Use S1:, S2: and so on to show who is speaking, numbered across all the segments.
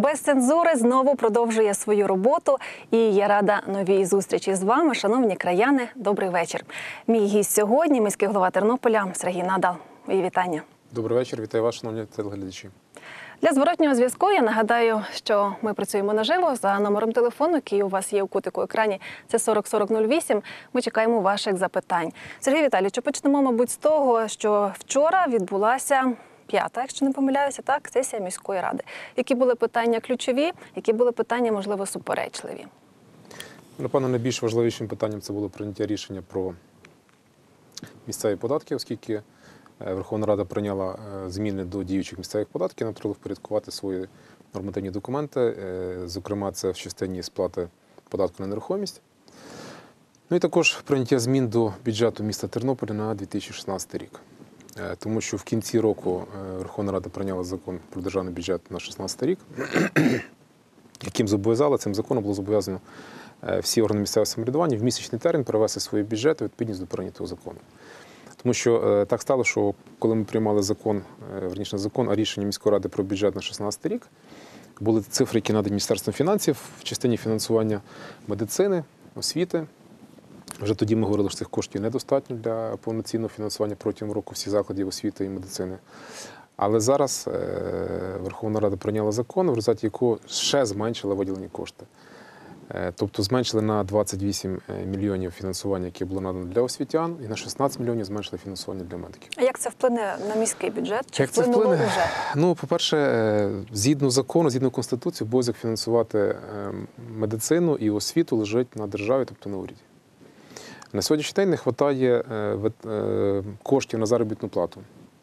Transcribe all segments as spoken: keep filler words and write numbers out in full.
S1: Без цензури знову продовжує свою роботу, і я рада новій зустрічі з вами, шановні краяни. Добрий вечір. Мій гість сьогодні – міський голова Тернополя Сергій Надал. Мої вітання.
S2: Добрий вечір. Вітаю вас, шановні телеглядачі.
S1: Для зворотнього зв'язку я нагадаю, що ми працюємо наживо за номером телефону, який у вас є у кутику екрані. Це сорок сорок нуль вісім. Ми чекаємо ваших запитань. Сергій Віталійович, почнемо, мабуть, з того, що вчора відбулася п'ята, якщо не помиляюся, так, сесія міської ради. Які були питання ключові, які були питання, можливо, суперечливі?
S2: Напевно, найбільш важливішим питанням це було прийняття рішення про місцеві податки, оскільки Верховна Рада прийняла зміни до діючих місцевих податків, нам треба впорядкувати свої нормативні документи, зокрема, це в частині сплати податку на нерухомість. Ну і також прийняття змін до бюджету міста Тернополя на дві тисячі шістнадцятий рік. Тому що в кінці року Верховна Рада прийняла закон про державний бюджет на дві тисячі шістнадцятий рік, яким зобов'язала, цим законом було зобов'язано всі органи місцевого самоврядування в місячний термін перевести свої бюджети відповідність до прийнятого закону. Тому що так стало, що коли ми приймали закон, верніше не закон, а рішення міської ради про бюджет на дві тисячі шістнадцятий рік, були цифри, які надані Міністерством фінансів в частині фінансування медицини, освіти. Вже тоді ми говорили, що цих коштів недостатньо для повноцінного фінансування протягом року всіх закладів освіти і медицини. Але зараз Верховна Рада прийняла закон, в результаті якого ще зменшила виділені кошти. Тобто зменшили на двадцять вісім мільйонів фінансування, яке було надано для освітян, і на шістнадцять мільйонів зменшили фінансування для медиків.
S1: А як це вплине на міський бюджет? Чи
S2: як це
S1: вплинуло
S2: вплине?
S1: вже?
S2: Ну, по-перше, згідно закону, згідно Конституції, обов'язок фінансувати медицину і освіту лежить на державі, тобто на уряді. На сьогоднішній день не вистачає коштів на заробітну плату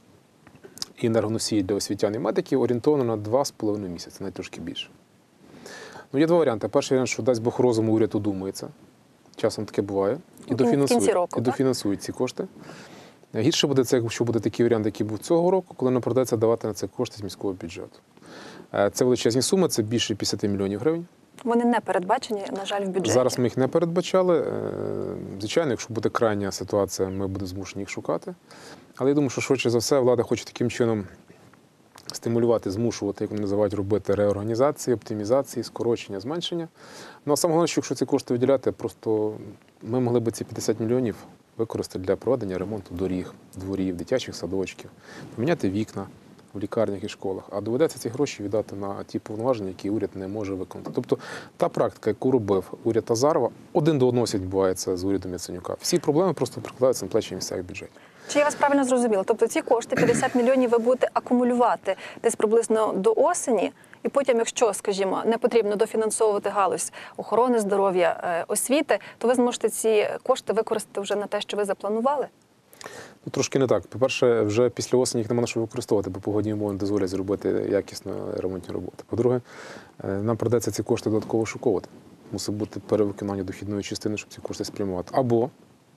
S2: і енергоносії для освітян і медиків орієнтовано на два з половиною місяці, навіть трошки більше. Ну, є два варіанти. Перший варіант, що дасть Бог розуму, уряд удумається. Часом таке буває. І дофінансує, року, і дофінансують ці кошти. Гірше буде це, якщо буде такий варіант, який був цього року, коли нам придеться давати на це кошти з міського бюджету. Це величезні суми, це більше п'ятдесят мільйонів гривень.
S1: Вони не передбачені, на жаль, в бюджеті.
S2: Зараз ми їх не передбачали. Звичайно, якщо буде крайня ситуація, ми будемо змушені їх шукати. Але я думаю, що швидше за все влада хоче таким чином стимулювати, змушувати, як вони називають, робити реорганізації, оптимізації, скорочення, зменшення. Ну, а саме головне, що якщо ці кошти виділяти, просто ми могли б ці п'ятдесят мільйонів використати для проведення ремонту доріг, дворів, дитячих садочків, поміняти вікна в лікарнях і школах, а доведеться ці гроші віддати на ті повноваження, які уряд не може виконати. Тобто та практика, яку робив уряд Азарова, один до одного відбувається з урядом Яценюка. Всі проблеми просто прикладаються на плечі місцевих бюджетів.
S1: Чи я вас правильно зрозуміла? Тобто ці кошти, п'ятдесят мільйонів, ви будете акумулювати десь приблизно до осені, і потім, якщо, скажімо, не потрібно дофінансовувати галузь охорони здоров'я, освіти, то ви зможете ці кошти використати вже на те, що ви запланували?
S2: Ну, трошки не так. По-перше, вже після осені їх нема на що використовувати, бо погодні умови не дозволять зробити якісно ремонтні роботи. По-друге, нам придеться ці кошти додатково шуковувати. Мусить бути перевиконання дохідної частини, щоб ці кошти спрямувати. Або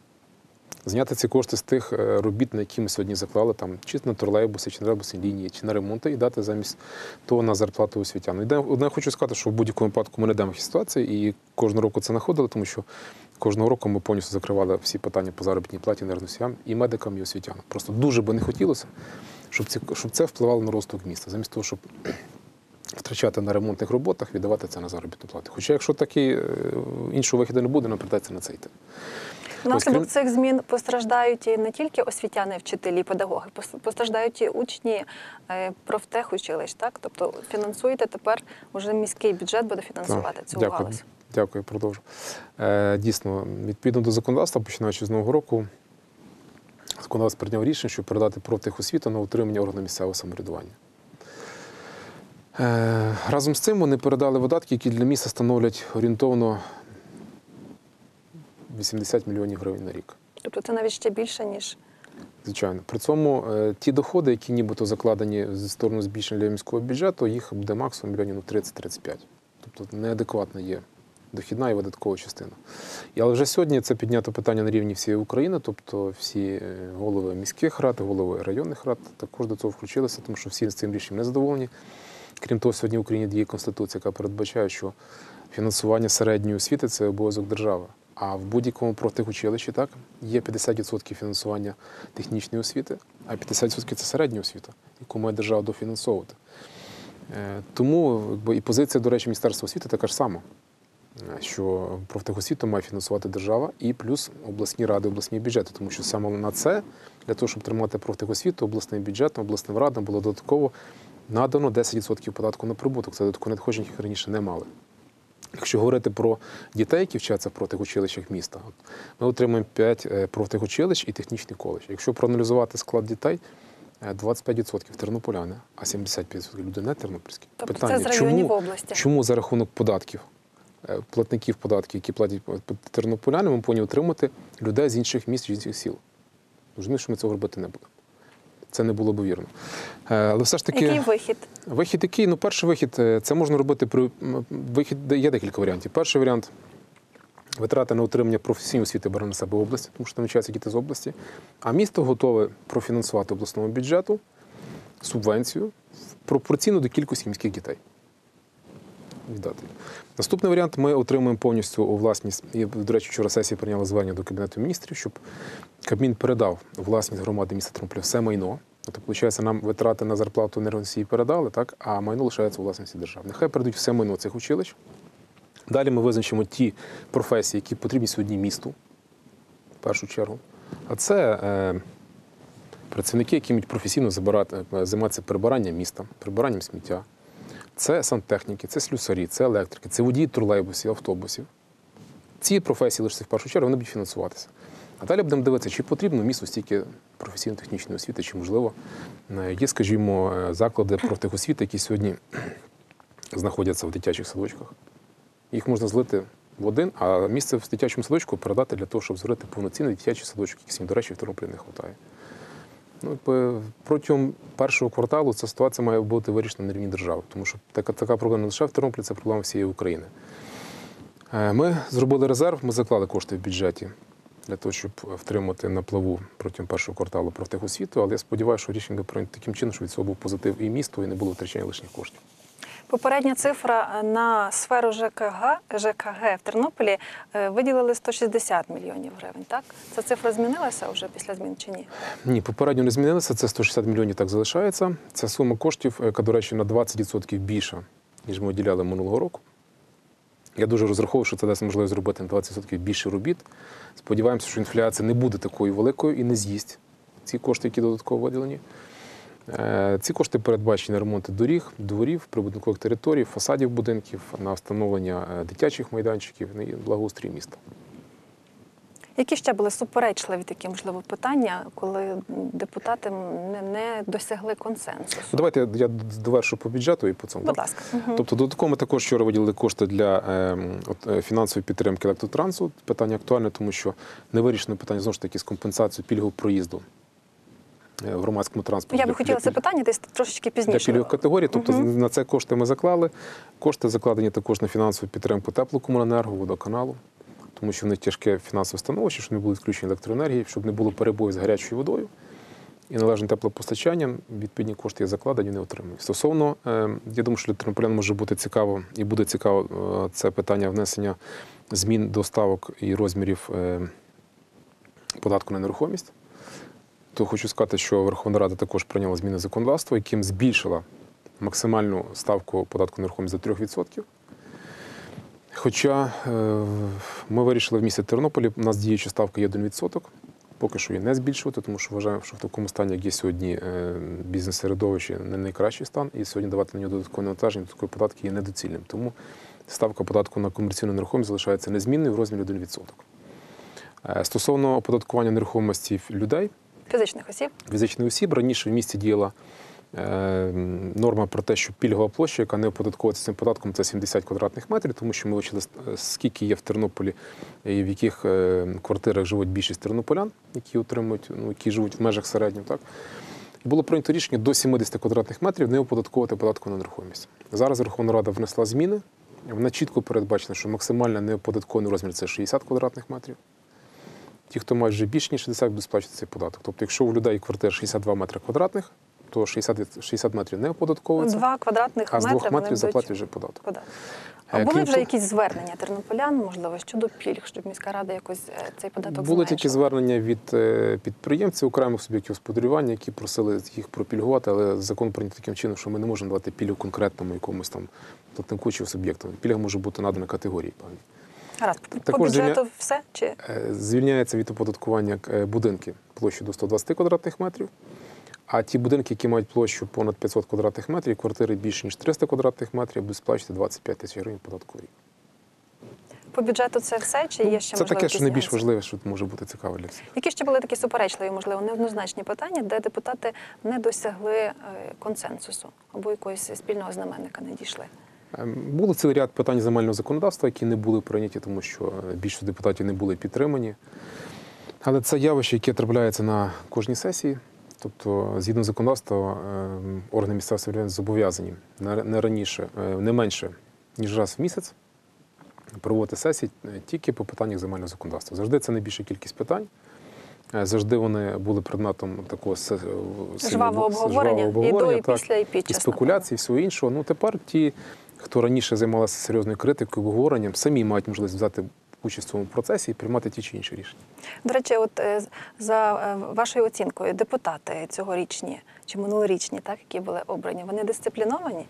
S2: зняти ці кошти з тих робіт, на які ми сьогодні заклали, там, чи на тролейбуси, чи на тролейбусні лінії, чи на ремонти, і дати замість того на зарплату освітян. Одне хочу сказати, що в будь-якому випадку ми не йдемо в ситуації, і кожного року це знаходили, тому що кожного року ми повністю закривали всі питання по заробітній платі енергоносіям і медикам, і освітянам. Просто дуже би не хотілося, щоб, ці, щоб це впливало на розвиток міста, замість того, щоб втрачати на ремонтних роботах, віддавати це на заробітну плату. Хоча якщо такі, іншого виходу не буде, нам придеться на це йти.
S1: Внаслідок цих змін постраждають і не тільки освітяни, вчителі, педагоги, постраждають і учні профтехучилищ, так? Тобто фінансуєте тепер, вже міський бюджет буде фінансувати так, цю
S2: дякую,
S1: галузь.
S2: Дякую, продовжу. Дійсно, відповідно до законодавства, починаючи з нового року, законодавець прийняв рішення, щоб передати профтехосвіту на утримання органів місцевого самоврядування. Разом з цим вони передали видатки, які для міста становлять орієнтовно вісімдесят мільйонів гривень на рік.
S1: Тобто це навіть ще більше, ніж…
S2: Звичайно. При цьому ті доходи, які нібито закладені зі сторони збільшення для міського бюджету, їх буде максимум мільйонів тридцять-тридцять п'ять. Тобто неадекватна є дохідна і видаткова частина. І, але вже сьогодні це піднято питання на рівні всієї України, тобто всі голови міських рад, голови районних рад також до цього включилися, тому що всі з цим рішенням не задоволені. Крім того, сьогодні в Україні діє Конституція, яка передбачає, що фінансування середньої освіти – це обов'язок держави. А в будь-якому профтехучилищі, так, є п'ятдесят відсотків фінансування технічної освіти, а п'ятдесят відсотків – це середня освіта, яку має держава дофінансовувати. Е, Тому якби, і позиція, до речі, Міністерства освіти така ж сама, е, що профтехосвіту має фінансувати держава і плюс обласні ради, обласні бюджети. Тому що саме на це, для того, щоб тримати профтехосвіту, обласним бюджетом, обласним радам було додатково надано десять відсотків податку на прибуток. Це додаткові надходження, яких раніше не мали. Якщо говорити про дітей, які вчаться в профтехучилищах міста, от, ми отримуємо п'ять профтехучилищ і технічний коледж. Якщо проаналізувати склад дітей, двадцять п'ять відсотків тернополяни, а сімдесят п'ять відсотків людей не тернопільські.
S1: Тобто
S2: Питання,
S1: це з районів
S2: чому,
S1: області?
S2: Чому за рахунок податків, е, платників податків, які платять тернополяни, ми повинні отримати людей з інших міст, з інших сіл? Розумію, що ми цього робити не будемо. Це не було б вірно. Е, Але все ж таки...
S1: Який вихід?
S2: Вихід який? Ну, перший вихід, е, це можна робити при... Вихід, є декілька варіантів. Перший варіант – витрати на отримання професійної освіти бере на себе область, тому що там навчаються діти з області. А місто готове профінансувати обласному бюджету субвенцію пропорційно до кількості міських дітей. Віддати. Наступний варіант – ми отримуємо повністю у власність, і, до речі, вчора сесія прийняла звернення до Кабінету міністрів, щоб Кабмін передав у власність громади міста Тернополя все майно. Тобто, виходить, нам витрати на зарплату енергоносії передали, так, а майно лишається у власності держави. Нехай передають все майно цих училищ. Далі ми визначимо ті професії, які потрібні сьогодні місту, в першу чергу. А це е, працівники, які можуть професійно забирати, займатися прибиранням міста, прибиранням сміття. Це сантехніки, це слюсарі, це електрики, це водії тролейбусів, автобусів. Ці професії лише в першу чергу вони будуть фінансуватися. А далі будемо дивитися, чи потрібно місту стільки професійно-технічної освіти, чи, можливо, є, скажімо, заклади профтехосвіти, які сьогодні знаходяться в дитячих садочках. Їх можна злити в один, а місце в дитячому садочку передати для того, щоб зробити повноцінний дитячий садочок, який сьогодні, до речі, в Тернополі не вистачає. Ну, якби, протягом першого кварталу ця ситуація має бути вирішена на рівні держави, тому що така, така проблема не лише в Тернополі, це проблема всієї України. Ми зробили резерв, ми заклали кошти в бюджеті для того, щоб втримати на плаву протягом першого кварталу профтехосвіту, але я сподіваюся, що рішення буде прийнято таким чином, що від цього був позитив і місту, і не було втрачання лишніх коштів.
S1: Попередня цифра на сферу ЖКГ, ЖКГ в Тернополі виділили сто шістдесят мільйонів гривень, так? Ця цифра змінилася вже після змін чи ні?
S2: Ні, попередньо не змінилася, це сто шістдесят мільйонів так залишається. Це сума коштів, яка, до речі, на двадцять відсотків більша, ніж ми виділяли минулого року. Я дуже розраховую, що це дасть можливість зробити на двадцять відсотків більше робіт. Сподіваємося, що інфляція не буде такою великою і не з'їсть ці кошти, які додатково виділені. Ці кошти передбачені на ремонти доріг, дворів, прибудинкових територій, фасадів будинків, на встановлення дитячих майданчиків і благоустрій міста.
S1: Які ще були суперечливі такі, можливо, питання, коли депутати не, не досягли консенсусу?
S2: Давайте я довершу по бюджету і по цьому.
S1: Будь
S2: так?
S1: ласка. Угу.
S2: Тобто додатково ми також вчора виділили кошти для е, от, фінансової підтримки електротрансу. Питання актуальне, тому що не вирішено питання, знову ж таки, з компенсацією пільгового проїзду в громадському транспорті.
S1: Я би хотіла це питання десь трошечки пізніше.
S2: Для пільгових категорій, тобто
S1: угу.
S2: на це кошти ми заклали. Кошти закладені також на фінансову підтримку теплокомуненерго, водоканалу, тому що в них тяжке фінансове становище, щоб не було відключення електроенергії, щоб не було перебоїв з гарячою водою і належним теплопостачанням, відповідні кошти є закладені, не отримують. Стосовно, я думаю, що для тернополян може бути цікаво і буде цікаво це питання внесення змін до ставок і розмірів податку на нерухомість. То хочу сказати, що Верховна Рада також прийняла зміни законодавства, яким збільшила максимальну ставку податку на нерухомість до трьох відсотків. Хоча ми вирішили в місті Тернополі, у нас діюча ставка є один відсоток, поки що її не збільшувати, тому що вважаємо, що в такому стані, як є сьогодні бізнес-середовище, не найкращий стан, і сьогодні давати на нього додаткове навантаження, додаткові податки є недоцільним. Тому ставка податку на комерційну нерухомість залишається незмінною в розмірі один відсоток. Стосовно оподаткування нерухомості людей,
S1: фізичних осіб,
S2: фізичних осіб, раніше в місті діяла норма про те, що пільгова площа, яка не оподатковується цим податком, це сімдесят квадратних метрів, тому що ми вивчили, скільки є в Тернополі і в яких квартирах живуть більшість тернополян, які отримують, ну, які живуть в межах середнього. Так? І було прийнято рішення до сімдесят квадратних метрів не оподатковувати податку на нерухомість. Зараз Верховна Рада внесла зміни, вона чітко передбачена, що максимально неоподаткований розмір – це шістдесят квадратних метрів. Ті, хто мають вже більше ніж шістдесят, будуть сплачувати цей податок. Тобто, якщо у людей квартира шістдесят два метри квадратних, тобто шістдесят, від- шістдесят метрів не оподатковується,
S1: Два квадратних
S2: а з
S1: метри
S2: двох
S1: вони
S2: метрів
S1: будуть
S2: заплатять вже податок.
S1: податок.
S2: Е,
S1: А були
S2: крім
S1: вже
S2: того-
S1: якісь звернення тернополян, можливо, щодо пільг, щоб міська рада якось е, цей податок
S2: Були такі
S1: зменшила?
S2: звернення від е, підприємців, окремих суб'єктів господарювання, які просили їх пропільгувати, але закон прийнятий таким чином, що ми не можемо давати пільгу конкретному якомусь там платнику чи суб'єкту. Пільга може бути надана категорії певній.
S1: Гаразд, по
S2: Також
S1: бюджету
S2: звільня-
S1: все? Чи
S2: Е, Звільняється від оподаткування е, будинки площею до сто двадцять квадратних метрів, а ті будинки, які мають площу понад п'ятсот квадратних метрів, квартири більше, ніж триста квадратних метрів, будуть сплачувати двадцять п'ять тисяч гривень податкові.
S1: по бюджету це все? Чи є ще,
S2: Це
S1: можливо,
S2: таке, що
S1: якісь
S2: найбільш
S1: нюанси?
S2: важливе, що може бути цікаво для всіх.
S1: Які ще були такі суперечливі, можливо, неоднозначні питання, де депутати не досягли е, консенсусу або якогось спільного знаменника не дійшли?
S2: Ем, Було цілий ряд питань земельного законодавства, які не були прийняті, тому що е, більшість депутатів не були підтримані. Але це явище, яке трапляється на кожній сесії. Тобто, згідно законодавства, ем, органи місцевого самоврядування зобов'язані не не раніше, е, не менше, ніж раз в місяць проводити сесії е, тільки по питаннях земельного законодавства. Завжди це найбільша кількість питань. Е, Завжди вони були предметом такого се- сильного-
S1: Жвавого обговорення,
S2: жвавого
S1: і до, і
S2: так,
S1: після, і під
S2: і
S1: час.
S2: спекуляцій, і всього іншого. Ну тепер ті, хто раніше займалися серйозною критикою, обговоренням, самі мають можливість взяти участь в цьому процесі і приймати ті чи інші рішення.
S1: До речі, от е, з- за е, вашою оцінкою, депутати цьогорічні чи минулорічні, так, які були обрані, вони дисципліновані?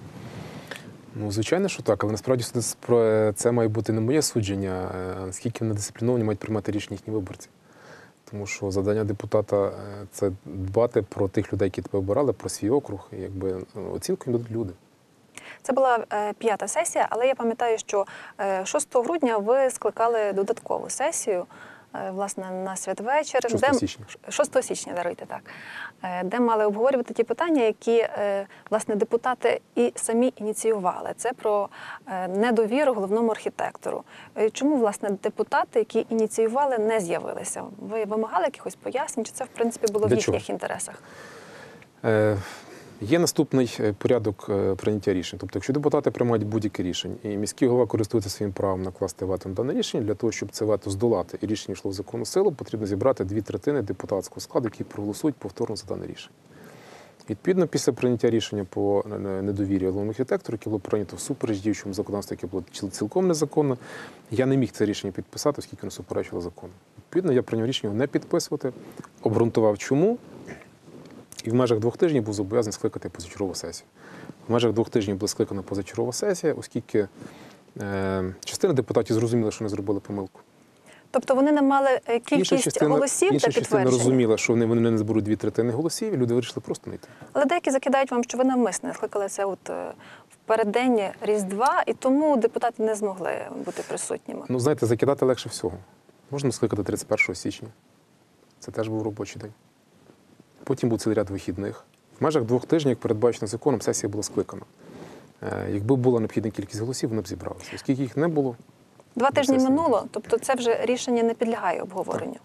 S2: Ну, звичайно, що так, але насправді це- про- це має бути не моє судження, а наскільки вони дисципліновані, мають приймати рішення їхні виборці. Тому що завдання депутата е, це дбати про тих людей, які тебе обирали, про свій округ, і якби ну, оцінку їм дадуть люди.
S1: Це була е, п'ята сесія, але я пам'ятаю, що е, шостого грудня ви скликали додаткову сесію, е, власне, на святвечір.
S2: шостого
S1: де-
S2: січня.
S1: шостого січня, даруйте, так. Е, де мали обговорювати ті питання, які, е, власне, депутати і самі ініціювали. Це про е, недовіру головному архітектору. Е, Чому, власне, депутати, які ініціювали, не з'явилися? Ви вимагали якихось пояснень, чи це, в принципі, було в
S2: Для
S1: їхніх
S2: чого?
S1: інтересах?
S2: Е, Є наступний е, порядок е, прийняття рішень. Тобто, якщо депутати приймають будь-яке рішення, і міський голова користується своїм правом накласти вето на дане рішення, для того, щоб це вето здолати і рішення йшло в законну силу, потрібно зібрати дві третини депутатського складу, які проголосують повторно за дане рішення. Відповідно, після прийняття рішення по е, недовір'ю головному архітектору, яке було прийнято всупереч діючому законодавству, яке було ціл- цілком незаконно, я не міг це рішення підписати, оскільки воно суперечило закону. Відповідно, я прийняв рішення його не підписувати, обґрунтував чому, і в межах двох тижнів був зобов'язаний скликати позачергову сесію. В межах двох тижнів була скликана позачергова сесія, оскільки е, частина депутатів зрозуміла, що вони зробили помилку.
S1: Тобто вони не мали е,
S2: Інша
S1: кількість
S2: частина,
S1: голосів
S2: інша
S1: для
S2: частина
S1: підтвердження?
S2: розуміла, що вони, вони не зберуть дві третини голосів, і люди вирішили просто не йти.
S1: Але деякі закидають вам, що ви навмисне скликали це от е, в переддень Різдва, і тому депутати не змогли бути присутніми.
S2: Ну, знаєте, закидати легше всього. Можна скликати тридцять першого січня. Це теж був робочий день. Потім був цілий ряд вихідних. В межах двох тижнів, як передбачено законом, сесія була скликана. Е, Якби була необхідна кількість голосів, вона б зібралася. Оскільки їх не було,
S1: Два тижні
S2: Сесія.
S1: минуло, тобто це вже рішення не підлягає обговоренню.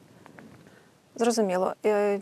S1: Зрозуміло. Е,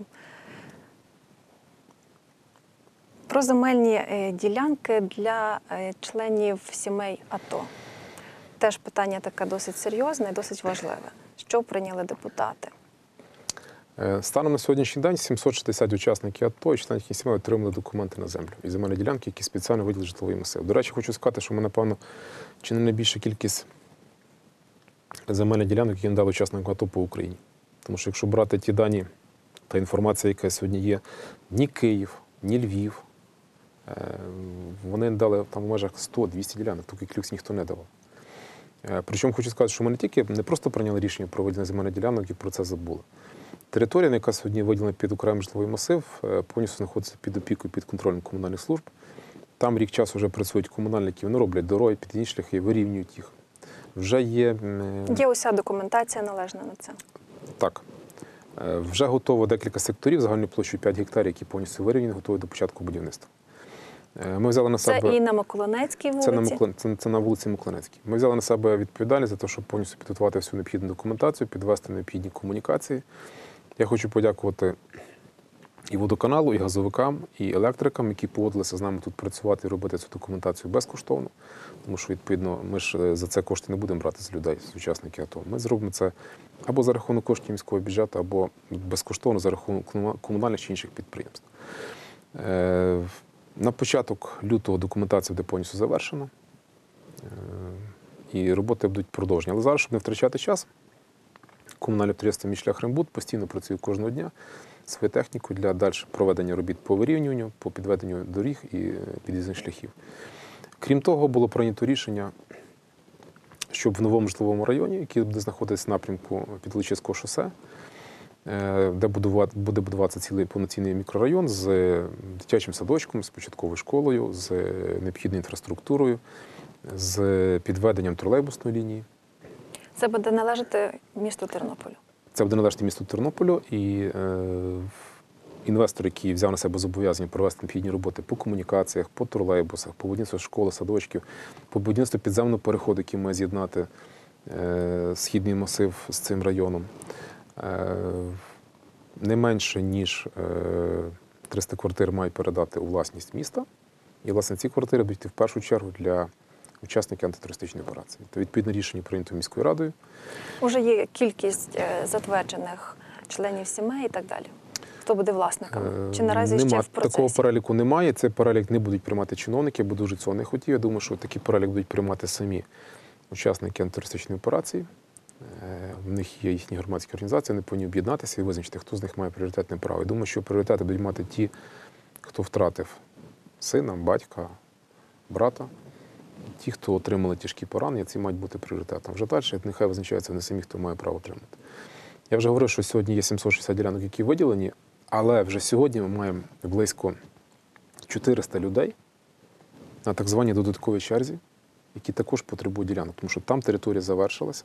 S1: Про земельні е, ділянки для е, членів сімей АТО. Теж питання таке досить серйозне і досить важливе. Що прийняли депутати?
S2: Е, станом на сьогоднішній день сімсот шістдесят учасників АТО і членів їхніх сімей отримали документи на землю і земельні ділянки, які спеціально виділили житловий масив. До речі, хочу сказати, що ми, напевно, чи не найбільша кількість земельних ділянок, які надали учасникам АТО по Україні. Тому що якщо брати ті дані та інформація, яка сьогодні є, ні Київ, ні Львів, е, вони дали там в межах сто-двісті ділянок, такий клюкс ніхто не давав. Е, Причому хочу сказати, що ми не тільки не просто прийняли рішення про виділення земельних ділянок і про це забули. Територія, яка сьогодні виділена під окремий житловий масив, е, повністю знаходиться під опікою, під контролем комунальних служб. Там рік часу вже працюють комунальники, вони роблять дороги, під'їзні шляхи, вирівнюють їх. Вже є, е,
S1: Є уся документація належна на це.
S2: так, е, вже готово декілька секторів загальною площею п'ять гектарів, які повністю вирівняні, готові до початку будівництва. Е, Ми взяли на
S1: Це
S2: себе...
S1: і на Миколинецькій вулиці.
S2: Це на, Миклен... це, це на вулиці Миколинецькій. Ми взяли на себе відповідальність за те, щоб повністю підготувати всю необхідну документацію, підвести необхідні комунікації. Я хочу подякувати і водоканалу, і газовикам, і електрикам, які погодилися з нами тут працювати і робити цю документацію безкоштовно. Тому що, відповідно, ми ж за це кошти не будемо брати з людей, з учасників АТО. Ми зробимо це або за рахунок коштів міського бюджету, або безкоштовно за рахунок комунальних чи інших підприємств. Е, На початок лютого документація буде повністю завершена. Е, І роботи будуть продовжені. Але зараз, щоб не втрачати час, комунальне підприємство «Міжшляхрембуд» постійно працює кожного дня своєю технікою для далі проведення робіт по вирівнюванню, по підведенню доріг і під'їзних шляхів. Крім того, було прийнято рішення, щоб в новому житловому районі, який буде знаходитися в напрямку Підволочиського шосе, де буде будуватися цілий повноцінний мікрорайон з дитячим садочком, з початковою школою, з необхідною інфраструктурою, з підведенням тролейбусної лінії.
S1: Це буде належати місту Тернополю?
S2: Це буде належати місту Тернополю, і е, інвестор, який взяв на себе зобов'язання провести необхідні роботи по комунікаціях, по тролейбусах, по будівництву школи, садочків, по будівництву підземного переходу, який має з'єднати е, східний масив з цим районом, е, не менше, ніж е, триста квартир мають передати у власність міста. І, власне, ці квартири будуть йти в першу чергу для учасників антитерористичної операції. То відповідне рішення прийнято міською радою.
S1: Уже є кількість затверджених членів сімей і так далі. Хто буде власником? Чи наразі
S2: Нема,
S1: ще в процесі?
S2: Такого переліку немає. Цей перелік не будуть приймати чиновники, бо дуже цього не хотів. Я думаю, що такий перелік будуть приймати самі учасники антитерористичної операції. В них є їхні громадські організації, вони повинні об'єднатися і визначити, хто з них має пріоритетне право. Я думаю, що пріоритети будуть мати ті, хто втратив сина, батька, брата. Ті, хто отримали тяжкі поранення, ці мають бути пріоритетом. Вже далі нехай визначаються вони самі, хто має право отримати. Я вже говорив, що сьогодні є сімсот шістдесят ділянок, які виділені, але вже сьогодні ми маємо близько чотириста людей на так званій додатковій черзі, які також потребують ділянок, тому що там територія завершилася.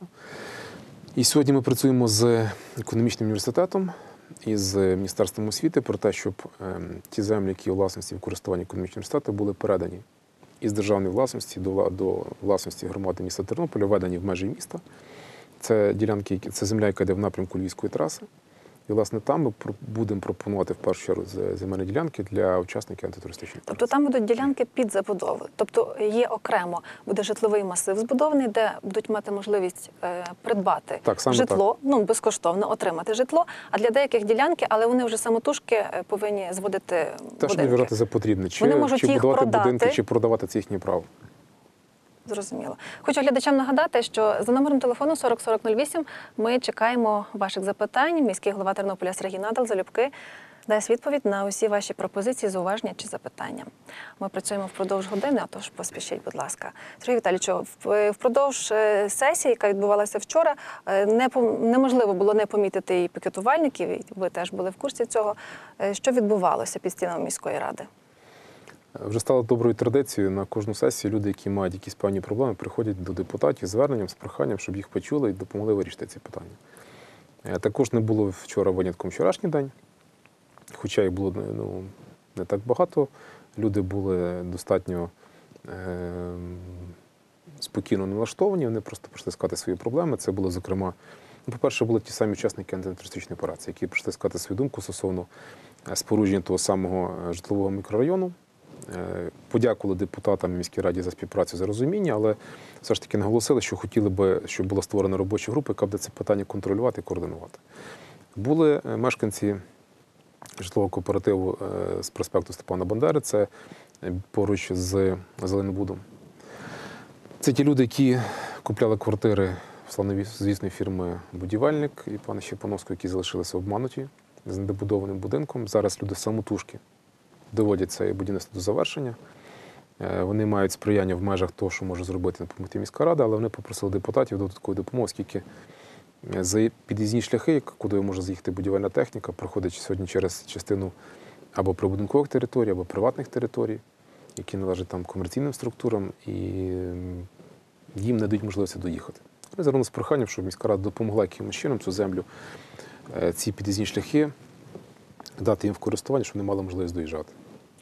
S2: І сьогодні ми працюємо з економічним університетом і з Міністерством освіти про те, щоб ті землі, які у власності в користуванні економічного університету, були передані із державної власності до, до власності громади міста Тернополя, введені в межі міста. Це ділянки, це земля, яка йде в напрямку Львівської траси. І, власне, там ми будемо пропонувати в першу чергу земельні ділянки для учасників антитерористичної операції.
S1: Тобто там будуть ділянки під забудови. Тобто є окремо, буде житловий масив збудований, де будуть мати можливість е, придбати
S2: так, саме
S1: житло,
S2: так.
S1: ну, безкоштовно отримати житло, а для деяких ділянки, але вони вже самотужки повинні зводити
S2: Те,
S1: будинки.
S2: що вважати за потрібне. Чи,
S1: Вони можуть
S2: чи
S1: їх
S2: будувати
S1: продати.
S2: будинки, чи продавати це їхнє право.
S1: Зрозуміло. Хочу глядачам нагадати, що за номером телефону сорок сорок нуль вісім ми чекаємо ваших запитань. Міський голова Тернополя Сергій Надал залюбки дасть відповідь на усі ваші пропозиції, зауваження чи запитання. Ми працюємо впродовж години, а тож поспішіть, будь ласка. Сергій Віталійовичу, впродовж сесії, яка відбувалася вчора, неможливо було не помітити і пікетувальників, і ви теж були в курсі цього. Що відбувалося під стінами міської ради?
S2: Вже стало доброю традицією на кожну сесію люди, які мають якісь певні проблеми, приходять до депутатів з зверненням, з проханням, щоб їх почули і допомогли вирішити ці питання. Також не було вчора винятком вчорашній день, хоча їх було ну, не так багато. Люди були достатньо е- спокійно налаштовані, вони просто прийшли сказати свої проблеми. Це було, зокрема, ну, по-перше, були ті самі учасники антитерористичної операції, які прийшли сказати свою думку стосовно спорудження того самого житлового мікрорайону. Подякували депутатам міській раді за співпрацю, за розуміння, але все ж таки наголосили, що хотіли би, щоб була створена робоча група, яка буде це питання контролювати і координувати. Були мешканці житлового кооперативу з проспекту Степана Бандери, це поруч з Зеленбудом. Це ті люди, які купляли квартири в славнозвісної фірми «Будівельник» і пана Щепановського, які залишилися обмануті з недобудованим будинком. Зараз люди самотужки доводять це будівництво до завершення. Вони мають сприяння в межах того, що може зробити допомогти міська рада, але вони попросили депутатів додаткової допомоги, оскільки за під'їзні шляхи, куди може заїхати будівельна техніка, проходить сьогодні через частину або прибудинкових територій, або приватних територій, які належать там комерційним структурам, і їм не дають можливості доїхати. Вони звернулися з проханням, щоб міська рада допомогла якимось чином цю землю, ці під'їзні шляхи дати їм в користування, щоб вони мали можливість доїжджати.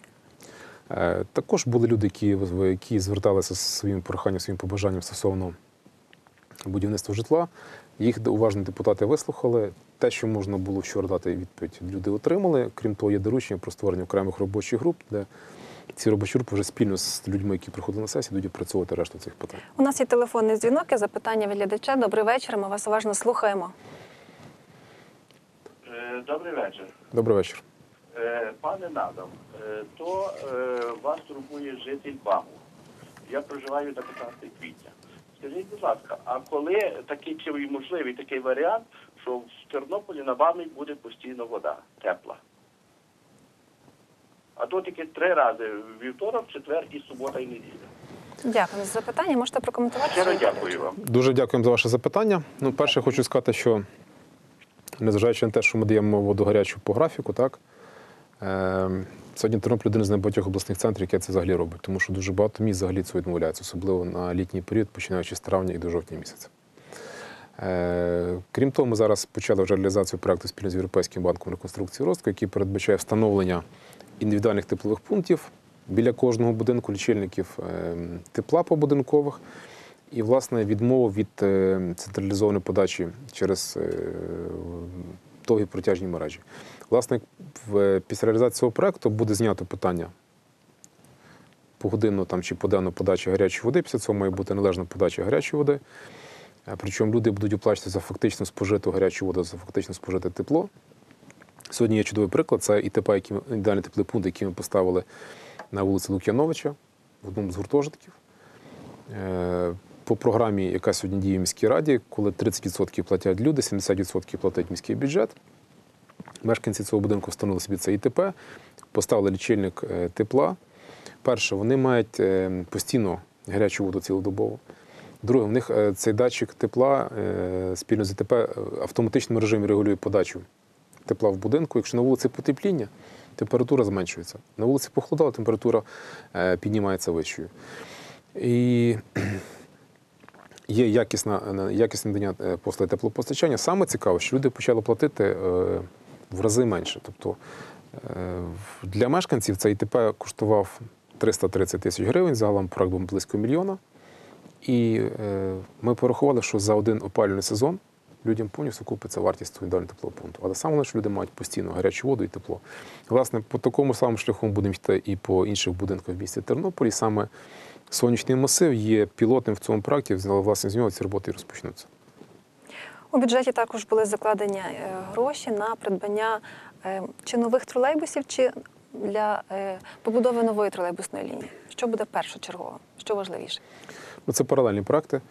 S2: Також були люди, які, які зверталися з своїм проханням, своїм побажанням стосовно будівництва житла. Їх уважно депутати вислухали. Те, що можна було вчора дати відповідь, люди отримали. Крім того, є доручення про створення окремих робочих груп, де ці робочі групи вже спільно з людьми, які приходили на сесію, будуть опрацьовувати решту цих питань.
S1: У нас є телефонний дзвінок і запитання від глядача. Добрий вечір, ми вас уважно слухаємо.
S3: Добрий вечір.
S2: Добрий вечір.
S3: Е, Пане Надам, е, то е, вас турбує житель Баму. Я проживаю до п'ятнадцятого квітня. Скажіть, будь ласка, а коли такий чи можливий такий варіант, що в Тернополі на Бамі буде постійно вода тепла? А то тільки три рази – вівторок, четвер і субота і неділя.
S1: Дякую за запитання. Можете прокоментувати?
S3: Щиро
S1: Що
S3: дякую вам.
S2: Дуже дякуємо за ваше запитання. Ну, перше, хочу сказати, що незважаючи на те, що ми даємо воду гарячу по графіку, так, е, сьогодні Тернопіль один з найбагатьох обласних центрів, яке це взагалі робить, тому що дуже багато міст взагалі цього відмовляються, особливо на літній період, починаючи з травня і до жовтня місяця. Е, крім того, ми зараз почали вже реалізацію проекту спільно з Європейським банком реконструкції і розвитку, який передбачає встановлення індивідуальних теплових пунктів біля кожного будинку, лічильників е, тепла побудинкових і, власне, відмову від е, централізованої подачі через е, довгі протяжні мережі. Власне, в, після реалізації цього проекту буде знято питання погодинно там, чи поденно подачі гарячої води. Після цього має бути належна подача гарячої води. Причому люди будуть оплачувати за фактично спожиту гарячу воду, за фактично спожите тепло. Сьогодні є чудовий приклад. Це ІТП, який, ідеальний теплий пункт, який ми поставили на вулиці Лук'яновича, в одному з гуртожитків. По програмі, яка сьогодні діє в міській раді, коли тридцять відсотків платять люди, сімдесят відсотків платить міський бюджет. Мешканці цього будинку встановили собі це ІТП, поставили лічильник тепла. Перше, вони мають постійно гарячу воду цілодобово. Друге, в них цей датчик тепла спільно з ІТП в автоматичному режимі регулює подачу тепла в будинку. Якщо на вулиці потепління, температура зменшується. На вулиці похолодало, температура піднімається вищою. І є якісне, якісне надання послуги теплопостачання. Саме цікаве, що люди почали платити в рази менше. Тобто для мешканців цей ІТП коштував триста тридцять тисяч гривень, загалом проект був близько мільйона. І ми порахували, що за один опалювальний сезон людям повністю купиться вартість цього індивідуального теплового пункту. Але саме головне, що люди мають постійно гарячу воду і тепло. Власне, по такому самому шляху ми будемо йти і по інших будинках в місті Тернополі. Саме сонячний масив є пілотним в цьому проєкті, власне, з нього ці роботи і розпочнуться.
S1: У бюджеті також були закладені гроші на придбання чи нових тролейбусів, чи для побудови нової тролейбусної лінії. Що буде першочергово? Що важливіше?
S2: Це паралельні проекти.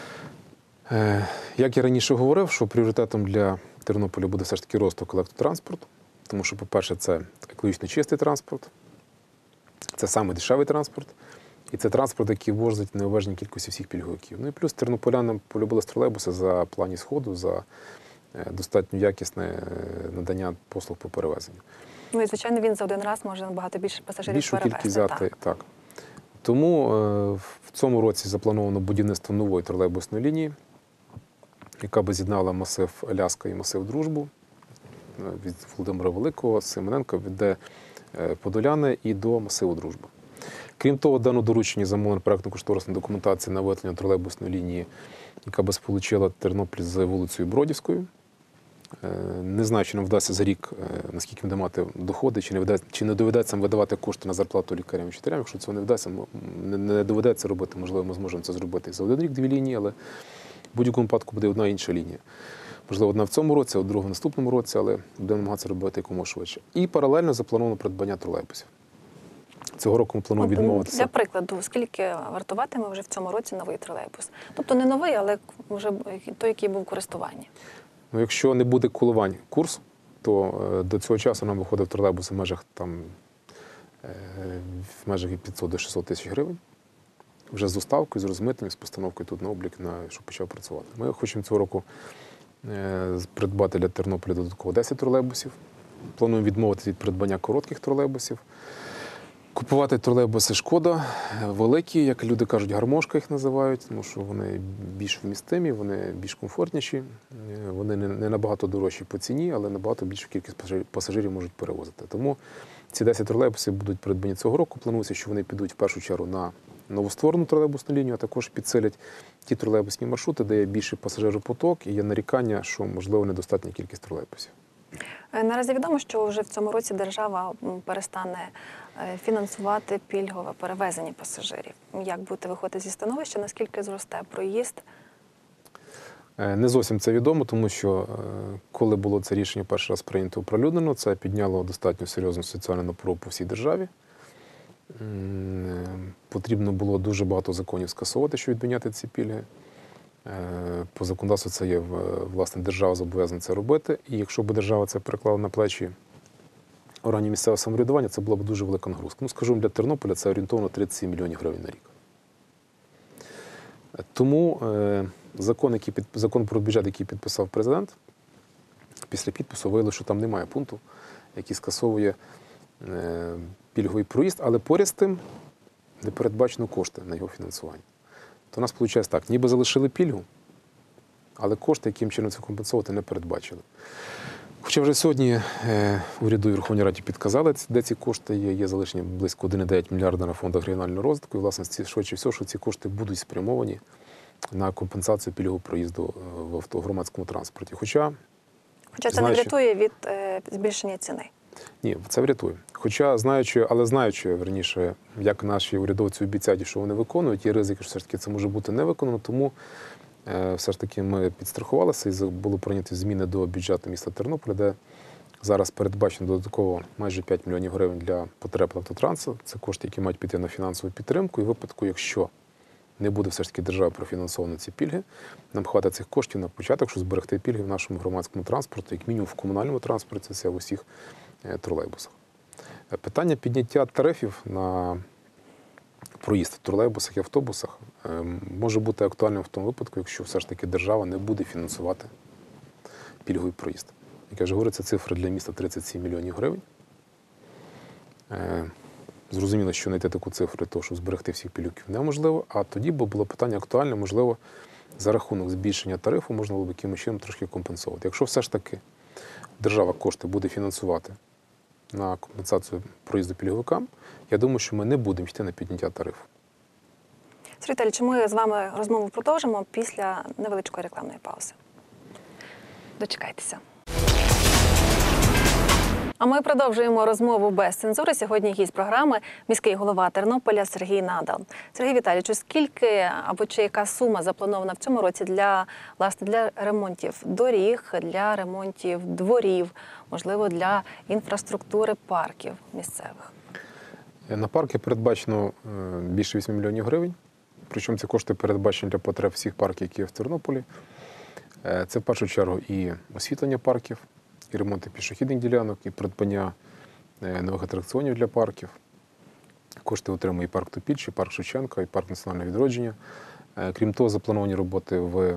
S2: Як я раніше говорив, що пріоритетом для Тернополя буде все ж таки розвиток електротранспорту, тому що, по-перше, це екологічно чистий транспорт, це саме дешевий транспорт, і це транспорт, який возить необмеженій кількості всіх пільговиків. Ну і плюс тернополянам полюбили тролейбуси за плані сходу, за достатньо якісне надання послуг по перевезенню.
S1: Ну і, звичайно, він за один раз може набагато більше пасажирів
S2: Більшу
S1: перевезти.
S2: Більшу кількість взяти, так. так. Тому в цьому році заплановано будівництво нової тролейбусної лінії, яка би з'єднала масив Аляска і масив Дружбу від Володимира Великого, Семененка, від Подоляни і до масиву Дружба. Крім того, дано доручення замовлення проєктно-кошторисної документації на виготовлення тролейбусної лінії, яка би сполучила Тернопіль з вулицею Бродівською. Не знаю, чи нам вдасться за рік, наскільки ми будемо мати доходи, чи не, вдасться, чи не доведеться видавати кошти на зарплату лікарям і вчителям. Якщо цього не вдасться, не доведеться робити, можливо, ми зможемо це зробити за один рік дві лінії, але в будь-якому випадку буде одна інша лінія. Можливо, одна в цьому році, а друга в наступному році, але будемо намагатися робити якомога швидше. І паралельно заплановано придбання тролейбусів. Цього року ми плануємо відмовитися.
S1: Для прикладу, скільки вартуватиме вже в цьому році новий тролейбус? Тобто не новий, але вже той, який був у користуванні.
S2: Ну, якщо не буде коливань курсу, то до цього часу нам виходив тролейбус в межах, там, в межах від п'ятсот до шістсот тисяч гривень. Вже з доставкою, з розмитненням, з постановкою тут на облік, на, щоб почав працювати. Ми хочемо цього року придбати для Тернополя додатково десять тролейбусів. Плануємо відмовитися від придбання коротких тролейбусів. Купувати тролейбуси «Шкода», великі, як люди кажуть, гармошка їх називають, тому що вони більш вмістимі, вони більш комфортніші, вони не набагато дорожчі по ціні, але набагато більшу кількість пасажирів можуть перевозити. Тому ці десять тролейбусів будуть придбані цього року. Планується, що вони підуть в першу чергу на новостворену тролейбусну лінію, а також підсилять ті тролейбусні маршрути, де є більший пасажиропоток і є нарікання, що, можливо, недостатня кількість тролейбусів.
S1: Наразі відомо, що вже в цьому році держава перестане фінансувати пільгове перевезення пасажирів. Як будете виходити зі становища, наскільки зросте проїзд?
S2: Е, Не зовсім це відомо, тому що е, коли було це рішення перший раз прийнято оприлюднено, це підняло достатньо серйозну соціальну напругу по всій державі. М, е, Потрібно було дуже багато законів скасовувати, щоб відміняти ці пільги. Е, По законодавству це є, в- власне, держава зобов'язана це робити. І якщо б держава це переклала на плечі органів місцевого самоврядування, це була б дуже велика нагрузка. Ну, скажімо, для Тернополя це орієнтовно тридцять сім мільйонів гривень на рік. Тому е, закон, який під, закон про бюджет, який підписав президент, після підпису виявилося, що там немає пункту, який скасовує е, пільговий проїзд, але поряд з тим не передбачено кошти на його фінансування. То у нас виходить так, ніби залишили пільгу, але кошти, яким чином це компенсувати, не передбачили. Хоча вже сьогодні е, уряду і Верховній Раді підказали, де ці кошти є. Є залишення близько один цілих дев'ять десятих мільярда на фондах регіонального розвитку. І, власне, ці- швидше всього, що ці кошти будуть спрямовані на компенсацію пільгового проїзду е, в авто, громадському транспорті. Хоча,
S1: Хоча це
S2: знаючи-
S1: не врятує від е, збільшення ціни.
S2: ні, це врятує. Хоча, знаючи, але знаючи, верніше, як наші урядовці обіцяють, що вони виконують, є ризики, що все ж таки це може бути не виконано, тому е, все ж таки ми підстрахувалися і за- було прийняті зміни до бюджету міста Тернополя, де зараз передбачено додатково майже п'ять мільйонів гривень для потреб автотрансу. Це кошти, які мають піти на фінансову підтримку. І в випадку, якщо не буде все ж таки держава профінансована ці пільги, нам хватить цих коштів на початок, щоб зберегти пільги в нашому громадському транспорті, як мінімум в комунальному транспорті, це в усіх е, тролейбусах. Е, Питання підняття тарифів на проїзд в тролейбусах і автобусах е, може бути актуальним в тому випадку, якщо все ж таки держава не буде фінансувати пільговий проїзд. Як я вже говорю, це цифра для міста тридцять сім мільйонів гривень. Е, Зрозуміло, що знайти таку цифру для того, щоб зберегти всіх пільгів, неможливо. А тоді б було питання актуальне, можливо, за рахунок збільшення тарифу можна було б якимось чином трошки компенсувати. Якщо все ж таки держава кошти буде фінансувати на компенсацію проїзду пільговикам, я думаю, що ми не будемо йти на підняття тарифу.
S1: Сергій Віталійович, ми з вами розмову продовжимо після невеличкої рекламної паузи. Дочекайтеся. А ми продовжуємо розмову без цензури. Сьогодні гість програми – міський голова Тернополя Сергій Надал. Сергій Віталійович, скільки або чи яка сума запланована в цьому році для, власне, для ремонтів доріг, для ремонтів дворів, можливо, для інфраструктури парків місцевих?
S2: На парки передбачено е, більше вісім мільйонів гривень. Причому ці кошти передбачені для потреб всіх парків, які є в Тернополі. Е, Це в першу чергу і освітлення парків, і ремонти пішохідних ділянок, і придбання е, нових атракціонів для парків. Кошти отримує і парк Топільчий, і парк Шевченка, і парк Національного відродження. Е, Крім того, заплановані роботи в е,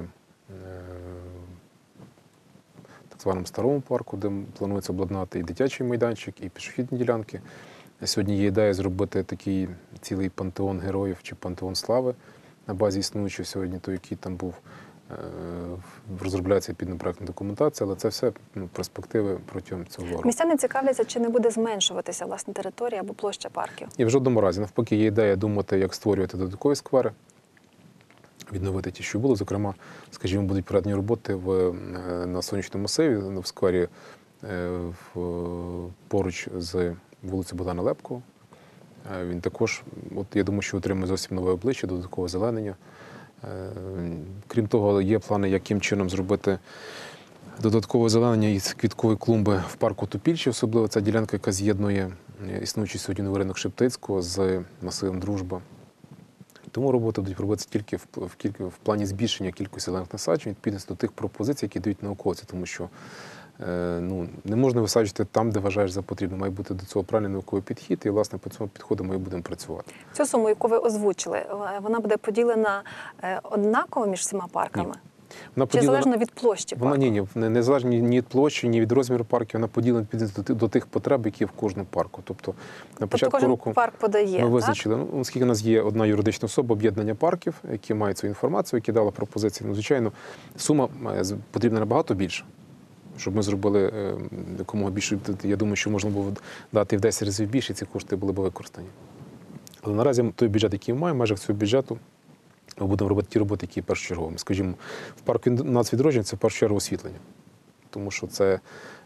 S2: так званому старому парку, де планується обладнати і дитячий майданчик, і пішохідні ділянки. Сьогодні є ідея зробити такий цілий пантеон героїв чи пантеон слави на базі існуючого сьогодні, той, який там був, е, розробляється підна проектна документація, але це все ну, перспективи протягом цього року.
S1: Містяни цікавляться, чи не буде зменшуватися власне територія або площа парків.
S2: І в жодному разі, навпаки, є ідея думати, як створювати додаткові сквери, відновити ті, що були. Зокрема, скажімо, будуть проведені роботи в, е, на сонячному масиві, в сквері е, в, поруч з вулицею Богдана Лепкого. Е, Він також, от я думаю, що отримує зовсім нове обличчя, додаткове зеленення. Е, Крім того, є плани, яким чином зробити додаткове зеленення із квіткової клумби в парку Топільчий, особливо ця ділянка, яка з'єднує існуючий сьогодні новий ринок Шептицького з масивом Дружба. Тому роботи будуть робитися тільки в, в, кілька- в плані збільшення кількості зелених насаджень, відповідно до тих пропозицій, які дають науковці, тому що е, ну, не можна висаджувати там, де вважаєш за потрібне. Має бути до цього правильний науковий підхід, і, власне, по цьому підходу ми і будемо працювати.
S1: Цю суму, яку ви озвучили, е, вона буде поділена е, однаково між всіма парками?
S2: Вона
S1: Чи залежно від площі
S2: Вона
S1: парку?
S2: ні, ні, не, не залежно ні, ні від площі, ні від розміру парків, вона поділена відповідно до, до тих потреб, які є в кожному парку. Тобто на
S1: Тобто
S2: початку
S1: кожен
S2: року
S1: парк подає,
S2: ми визначили, ну, оскільки у нас є одна юридична особа, об'єднання парків, які мають цю інформацію, які дала пропозиції. Ну, звичайно, сума е, з- потрібна набагато більше, щоб ми зробили е, якомога більше. Я думаю, що можна було дати в десять разів більше, і ці кошти були б використані. Але наразі той бюджет, який ми маємо, в межах цього бюджету ми будемо робити ті роботи, які першочергові. Скажімо, в парку нацвідродження це в першу чергу освітлення. Тому що це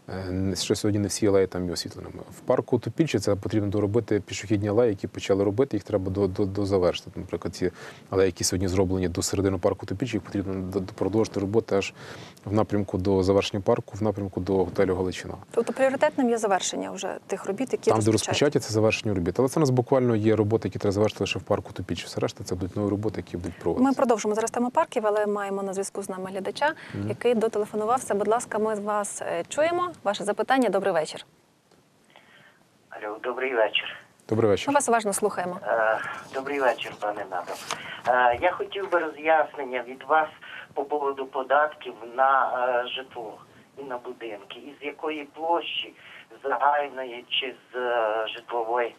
S2: Е, Ще сьогодні не всі алеї там є освітленими. В парку Топільче це потрібно доробити пішохідні алеї, які почали робити, їх треба до, до, до завершити. Наприклад, ці алеї, які сьогодні зроблені до середини парку Топільче, їх потрібно до- до- продовжити роботи аж в напрямку до завершення парку, в напрямку до готелю Галичина.
S1: Тобто пріоритетним є завершення вже тих робіт, які
S2: Там, де
S1: розпочаті.
S2: розпочаті, це завершення робіт. Але це у нас буквально є роботи, які треба завершити лише в парку Топільче. Все решта це будуть нові роботи, які будуть проводитися.
S1: Ми продовжимо зараз тему парків, але маємо на зв'язку з нами глядача, який дотелефонувався. Будь ласка, ми вас е, чуємо. Ваше запитання. Добрий вечір.
S3: Алло, добрий вечір.
S2: Добрий вечір.
S1: Ми вас уважно слухаємо.
S3: Е, Добрий вечір, пане Надо. Е, Я хотів би роз'яснення від вас по поводу податків на е, житло і на будинки. Із якої площі, загальної чи з е, житлової?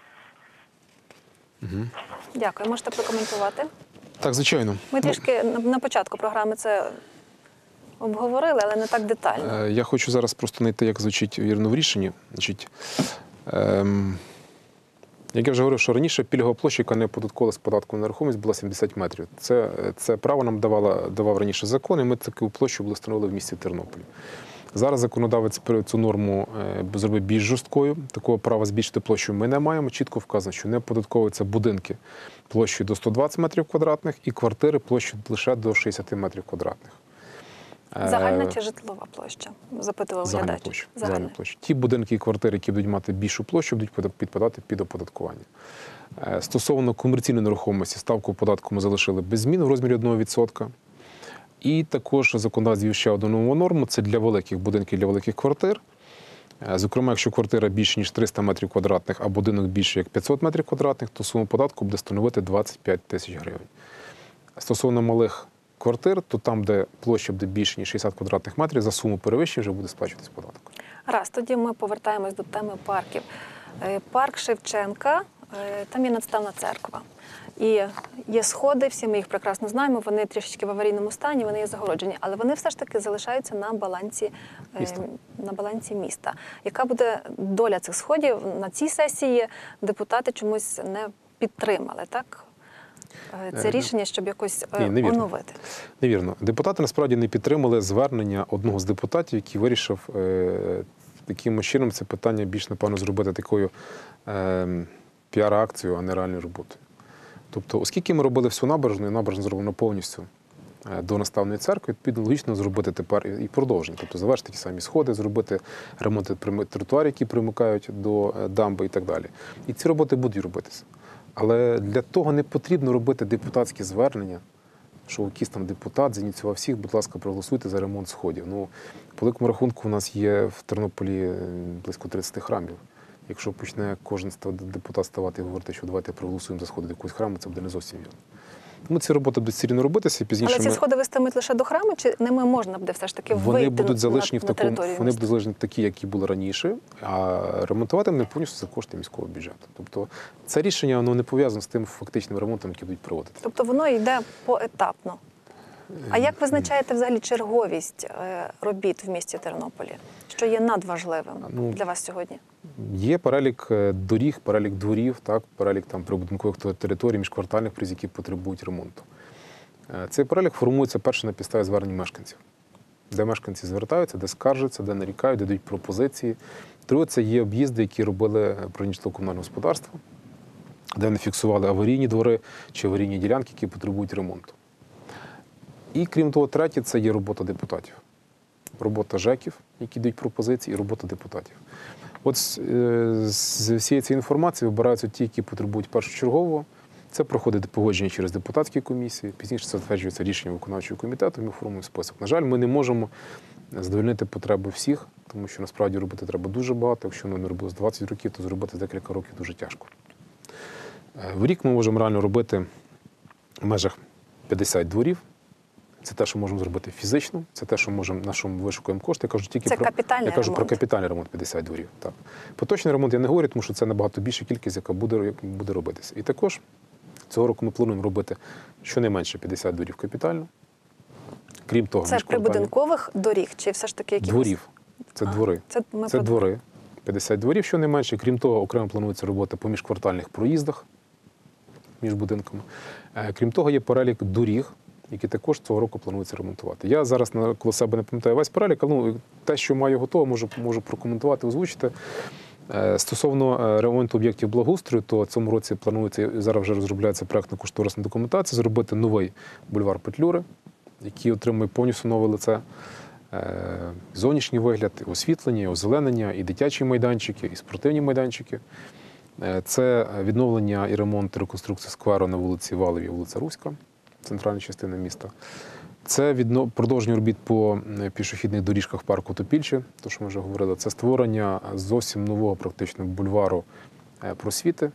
S1: Дякую. Можете прокоментувати?
S2: Так, звичайно.
S1: Ми трішки на, на початку програми це обговорили, але не так детально.
S2: Е, Я хочу зараз просто знайти, як звучить вірно в рішенні. Значить, ем, як я вже говорив, що раніше пільгова площа, яка не оподатковувалася податком на нерухомість, була сімдесят метрів. Це, це право нам давала, давав раніше закон, і ми таку площу були встановили в місті Тернополі. Зараз законодавець цю норму е, зробив більш жорсткою. Такого права збільшити площу ми не маємо. Чітко вказано, що не оподатковуються будинки площею до ста двадцяти метрів квадратних і квартири площею лише до шістдесят метрів квадратних.
S1: Загальна
S2: Е,
S1: чи житлова площа? Запитував
S2: Загальна
S1: глядач.
S2: площа.
S1: Загальна.
S2: Загальна площа. Ті будинки і квартири, які будуть мати більшу площу, будуть пода- підпадати під оподаткування. Е, Стосовно комерційної нерухомості, ставку податку ми залишили без змін в розмірі одного відсотка. І також законодавець ввів ще одну нову норму – це для великих будинків, для великих квартир. Е, Зокрема, якщо квартира більше, ніж триста метрів квадратних, а будинок більше, як п'ятсот метрів квадратних, то сума податку буде становити двадцять п'ять тисяч гривень. Стосовно малих квартир, то там, де площа буде більше, ніж шістдесят квадратних метрів, за суму перевищення вже буде сплачуватись податок.
S1: Раз, тоді ми повертаємось до теми парків. Е, Парк Шевченка, е, там є надставна церква. І є сходи, всі ми їх прекрасно знаємо, вони трішечки в аварійному стані, вони є загороджені, але вони все ж таки залишаються на балансі, е,
S2: Міста.
S1: на балансі міста. Яка буде доля цих сходів? На цій сесії депутати чомусь не підтримали, так? Е, Це
S2: Е,
S1: рішення, щоб якось е,
S2: ні, невірно.
S1: оновити.
S2: Невірно. Депутати насправді не підтримали звернення одного з депутатів, який вирішив е, таким чином це питання більш, напевно, зробити такою е, піар-акцією, а не реальною роботою. Тобто, оскільки ми робили всю набережну, і набережна зроблена повністю е, до наставної церкви, відповідно, логічно зробити тепер і продовження. Тобто завершити ті самі сходи, зробити ремонти прим- тротуарів, які примикають до е, дамби і так далі. І ці роботи будуть робитися. Але для того не потрібно робити депутатські звернення, що якийсь там депутат зініціював всіх, будь ласка, проголосуйте за ремонт сходів. Ну, по великому рахунку, у нас є в Тернополі е, близько тридцять храмів. Якщо почне кожен став- депутат ставати і говорити, що давайте проголосуємо за сходи до якогось храму, це буде не зовсім вірно. Тому ці роботи будуть все рівно робитися, і пізніше
S1: Але ці
S2: ми...
S1: сходи вистимуть лише до храму, чи ними можна буде все ж таки
S2: Вони
S1: вийти
S2: будуть залишені
S1: на,
S2: в
S1: на
S2: такому,
S1: територію
S2: вони
S1: міста?
S2: будуть залишені такі, які були раніше, а ремонтувати вони повністю за кошти міського бюджету. Тобто це рішення воно не пов'язане з тим фактичним ремонтом, який будуть проводити.
S1: Тобто воно йде поетапно. А як визначаєте взагалі черговість е, робіт в місті Тернополі? Що є надважливим
S2: Ну,
S1: для вас сьогодні?
S2: Є перелік е, доріг, перелік дворів, так, перелік там прибудинкових те- територій, міжквартальних приз, які потребують ремонту. Е, Цей перелік формується перше на підставі звернень мешканців, де мешканці звертаються, де скаржаться, де нарікають, де дають пропозиції. Друге, це є об'їзди, які робили про житлово-комунальне господарство, де вони фіксували аварійні двори чи аварійні ділянки, які потребують ремонту. І крім того, третє, це є робота депутатів. Робота ЖЕКів, які дають пропозиції, і робота депутатів. От з, е, з всієї цієї інформації вибираються ті, які потребують першочергового. Це проходить погодження через депутатські комісії, пізніше це затверджується рішенням виконавчого комітету, і ми формуємо список. На жаль, ми не можемо задовольнити потреби всіх, тому що насправді робити треба дуже багато. Якщо ми не робили з двадцять років, то зробити за декілька років дуже тяжко. Е, В рік ми можемо реально робити в межах п'ятдесят дворів. Це те, що можемо зробити фізично, це те, що можемо, на що ми вишукуємо кошти. Я кажу тільки
S1: Це
S2: про
S1: капітальний
S2: я кажу про
S1: ремонт.
S2: капітальний ремонт п'ятдесят дворів. Так. Поточний ремонт я не говорю, тому що це набагато більша кількість, яка буде, буде робитися. І також цього року ми плануємо робити щонайменше п'ятдесят дворів капітально. Крім того,
S1: Це
S2: міжквартальні-
S1: прибудинкових доріг чи все ж таки якихось?
S2: дворів. Це двори.
S1: Це, ми
S2: Це
S1: про
S2: двори. п'ятдесят дворів щонайменше. Крім того, окремо планується робота по міжквартальних проїздах між будинками. Е, Крім того, є перелік доріг, які також цього року планується ремонтувати. Я зараз навколо себе не пам'ятаю весь перелік, але ну, те, що маю готово, можу, можу прокоментувати, озвучити. Стосовно ремонту об'єктів благоустрою, то в цьому році планується, зараз вже розробляється проєктно-кошторисна документація, зробити новий бульвар Петлюри, який отримує повністю нове лице, зовнішній вигляд, і освітлення, і озеленення, і дитячі майданчики, і спортивні майданчики. Це відновлення і ремонт, реконструкція скверу на вулиці Валовій, вулиця Руська, центральна частина міста. Це відно... продовження робіт по пішохідних доріжках парку Топільче, то, що ми вже говорили. Це створення зовсім нового практично бульвару Просвіти.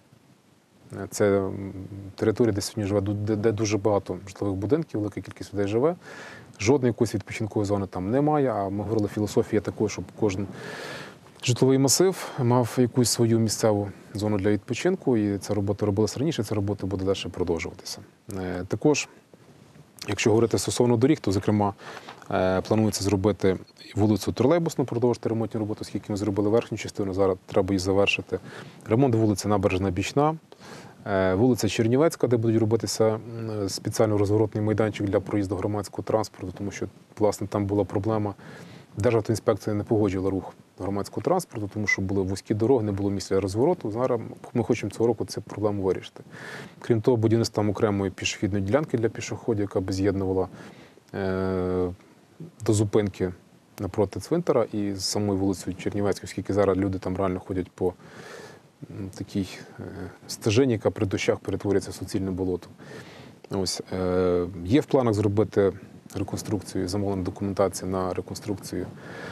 S2: Це територія, де сьогодні живе, де, де дуже багато житлових будинків, велика кількість людей живе. Жодної якоїсь відпочинкової зони там немає, а ми говорили, філософія також, щоб кожен житловий масив мав якусь свою місцеву зону для відпочинку, і ця робота робилася раніше, ця робота буде далі продовжуватися. Також, якщо говорити стосовно доріг, то, зокрема, планується зробити вулицю Тролейбусну, продовжити ремонтні роботи, оскільки ми зробили верхню частину, зараз треба її завершити. Ремонт вулиці Набережна-Бічна, вулиця Чернівецька, де будуть робитися спеціально розворотний майданчик для проїзду громадського транспорту, тому що, власне, там була проблема. Державтоінспекція не погоджувала рух громадського транспорту, тому що були вузькі дороги, не було місця розвороту. Зараз ми хочемо цього року цю проблему вирішити. Крім того, будівництво там окремої пішохідної ділянки для пішоходів, яка б з'єднувала е- до зупинки напроти цвинтара і з самою вулицею Чернівецькою, оскільки зараз люди там реально ходять по такій е- стежині, яка при дощах перетворюється в суцільне болото. Ось, е- є в планах зробити реконструкцію, замовлена документація на реконструкцію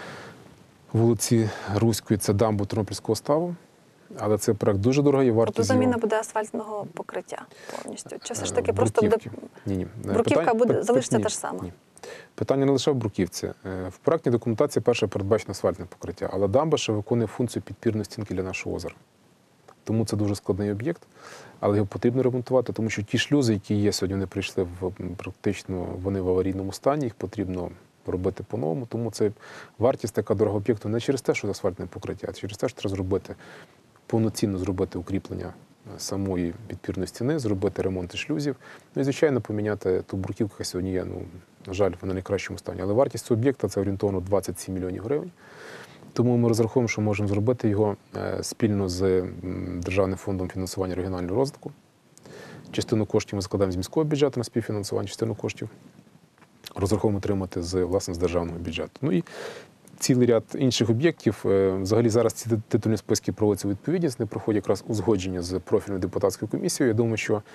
S2: вулиці Руської, це дамбу Тернопільського ставу. Але це проект дуже дорогий, вартість.
S1: Тобто заміна буде асфальтного покриття повністю? Чи все ж таки просто буде...
S2: Ні, ні.
S1: Бруківка
S2: Питання,
S1: буде, залишиться
S2: ні,
S1: та ж сама?
S2: Ні. Питання не лише в бруківці. В проектній документації перше передбачено асфальтне покриття, але дамба ще виконує функцію підпірної стінки для нашого озера. Тому це дуже складний об'єкт, але його потрібно ремонтувати, тому що ті шлюзи, які є сьогодні, вони прийшли в практично вони в аварійному стані, їх потрібно робити по-новому. Тому це вартість така дорого об'єкту не через те, що асфальтне покриття, а через те, що треба зробити повноцінно зробити укріплення самої підпірної стіни, зробити ремонти шлюзів. Ну і, звичайно, поміняти ту бруківку, яка сьогодні є, ну, на жаль, вона не в кращому стані. Але вартість цього об'єкта – це орієнтовно двадцять сім мільйонів гривень. Тому ми розраховуємо, що можемо зробити його спільно з Державним фондом фінансування регіонального розвитку. Частину коштів ми закладаємо з міського бюджету на співфінансування, частину коштів розраховуємо отримати з, власне, з державного бюджету. Ну і цілий ряд інших об'єктів. Взагалі зараз ці титульні списки проводяться у відповідність, не проходять якраз узгодження з профільною депутатською комісією. Я думаю, що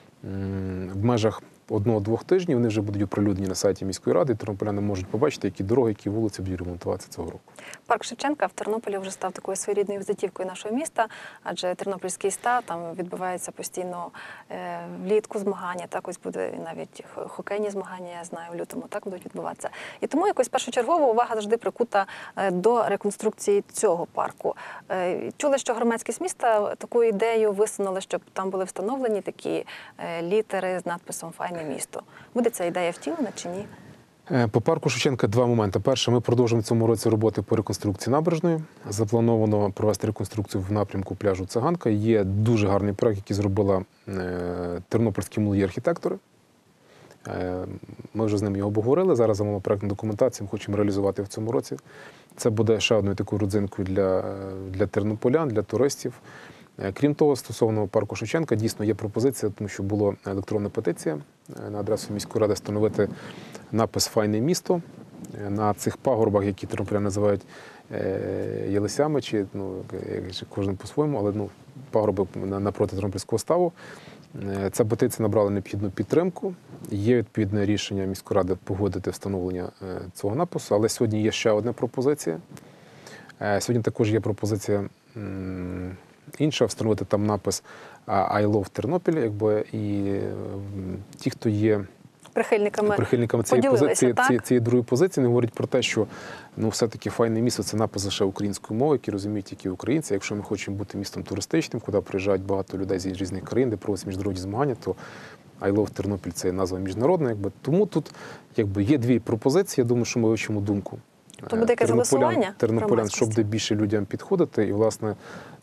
S2: в межах одного-двох тижнів вони вже будуть оприлюднені на сайті міської ради, і тернополяни можуть побачити, які дороги, які вулиці будуть ремонтуватися цього року.
S1: Парк Шевченка в Тернополі вже став такою своєрідною візитівкою нашого міста, адже Тернопільський став, там відбувається постійно е, влітку змагання, так ось буде навіть хокейні змагання, я знаю, в лютому так будуть відбуватися. І тому якось першочергова увага завжди прикута е, до реконструкції цього парку. Е, чули, що громадськість міста таку ідею висунули, щоб там були встановлені такі е, літери з надписом «Файне місто». Буде ця ідея втілена чи ні?
S2: По парку Шевченка два моменти. Перше, ми продовжуємо в цьому році роботи по реконструкції набережної. Заплановано провести реконструкцію в напрямку пляжу Циганка. Є дуже гарний проект, який зробила тернопільські молоді архітектори. Ми вже з ними його обговорили. Зараз замовимо проектну документацію, ми хочемо реалізувати в цьому році. Це буде ще одною такою родзинкою для, для тернополян, для туристів. Крім того, стосовно парку Шевченка, дійсно є пропозиція, тому що була електронна петиція на адресу міської ради встановити напис «Файне місто» на цих пагорбах, які тернополяни називають єлисями, чи, ну, кожен по-своєму, але ну, пагорби напроти Тернопільського ставу. Ця петиція набрала необхідну підтримку. Є відповідне рішення міської ради погодити встановлення цього напису, але сьогодні є ще одна пропозиція. Сьогодні також є пропозиція інша, встановити там напис «I love Тернопіль», якби, і ті, хто є
S1: прихильниками,
S2: прихильниками цієї, позиції, цієї, цієї другої позиції, не говорять про те, що ну, все-таки файне місто – це напис лише українською мовою, які розуміють тільки українці. Якщо ми хочемо бути містом туристичним, куди приїжджають багато людей з різних країн, де проводять міжнародні змагання, то «I love Тернопіль» – це назва міжнародна. Якби. Тому тут якби, є дві пропозиції, я думаю, що ми вивчимо думку
S1: то буде якесь голосування
S2: тернополян, щоб де більше людям підходити, і, власне,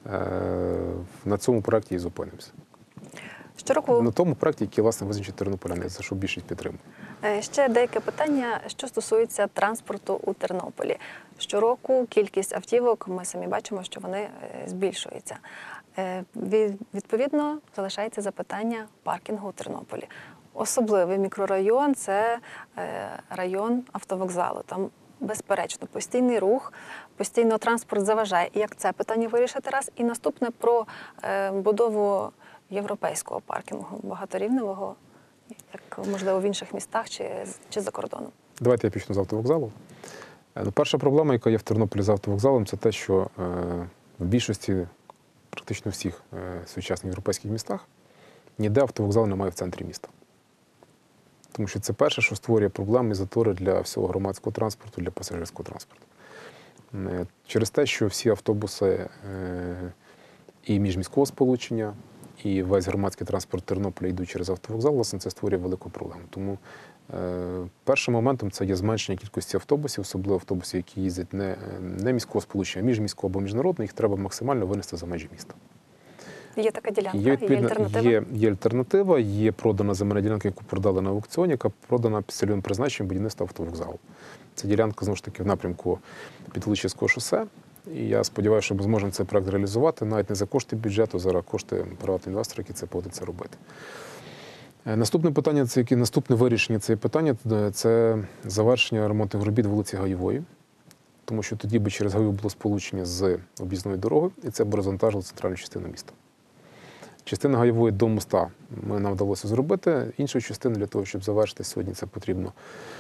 S2: на цьому проєкті і зупинимося.
S1: Щороку...
S2: На тому проєкті, який, власне, визначить тернополяни, за що більшість підтримує.
S1: Е, Ще деяке питання, що стосується транспорту у Тернополі. Щороку кількість автівок, ми самі бачимо, що вони е, збільшуються. Е, від- Відповідно, залишається запитання паркінгу у Тернополі. Особливий мікрорайон – це е, район автовокзалу. Там, безперечно, постійний рух, постійно транспорт заважає. І як це питання вирішити раз? І наступне про е, будову європейського паркінгу, багаторівневого, як, можливо, в інших містах чи, чи за кордоном.
S2: Давайте я почну з автовокзалу. Е, Ну, перша проблема, яка є в Тернополі з автовокзалом, це те, що е, в більшості, практично всіх е, сучасних європейських містах ніде автовокзалу немає в центрі міста. Тому що це перше, що створює проблеми і затори для всього громадського транспорту, для пасажирського транспорту. Е, Через те, що всі автобуси е, і міжміського сполучення, і весь громадський транспорт Тернополя йдуть через автовокзал, власне, це створює велику проблему. Тому е, першим моментом це є зменшення кількості автобусів, особливо автобусів, які їздять не, не міського сполучення, а міжміського або міжнародного, їх треба максимально винести за межі міста.
S1: Є така ділянка,
S2: Є,
S1: є,
S2: відповідно,
S1: альтернатива?
S2: є, є альтернатива, є продана земельна ділянка, яку продали на аукціоні, яка продана під цільовим призначенням будівництва автовокзалу. Це ділянка, знову ж таки, в напрямку Підволочиського шосе. І я сподіваюся, що ми зможемо цей проект реалізувати навіть не за кошти бюджету, за кошти приватних інвесторів, які це погодяться робити. Е, Наступне питання, це яке наступне вирішення цієї питання, це завершення ремонтних робіт вулиці Гаєвої. Тому що тоді би через Гаєву було сполучення з об'їзною дорогою, і це б розвантажило центральну частину міста. Частина Гаєвої до моста ми, нам вдалося зробити. Іншу частину для того, щоб завершити сьогодні, це потрібно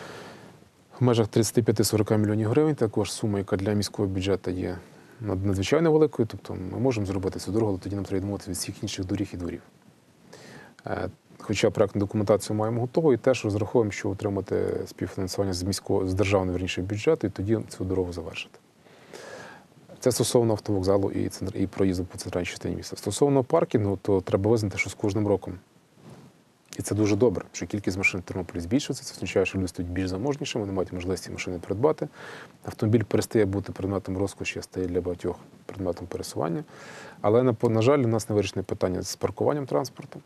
S2: в межах тридцять п'ять сорок мільйонів гривень. Також сума, яка для міського бюджету є надзвичайно великою. Тобто ми можемо зробити цю дорогу, але тоді нам треба відмовитися від всіх інших доріг і дворів. Е, Хоча проектну документацію маємо готову, і теж розраховуємо, що отримати співфінансування з міського, з державного, вірніше, бюджету, і тоді цю дорогу завершити. Це стосовно автовокзалу і, центр... і проїзду по центральній частині міста. Стосовно паркінгу, то треба визнати, що з кожним роком, і це дуже добре, що кількість машин в Тернополі збільшується, це означає, що люди стають більш заможнішими, вони мають можливість машини придбати. Автомобіль перестає бути предметом розкоші, а стає для багатьох предметом пересування. Але, на, на жаль, у нас не вирішене питання з паркуванням транспорту.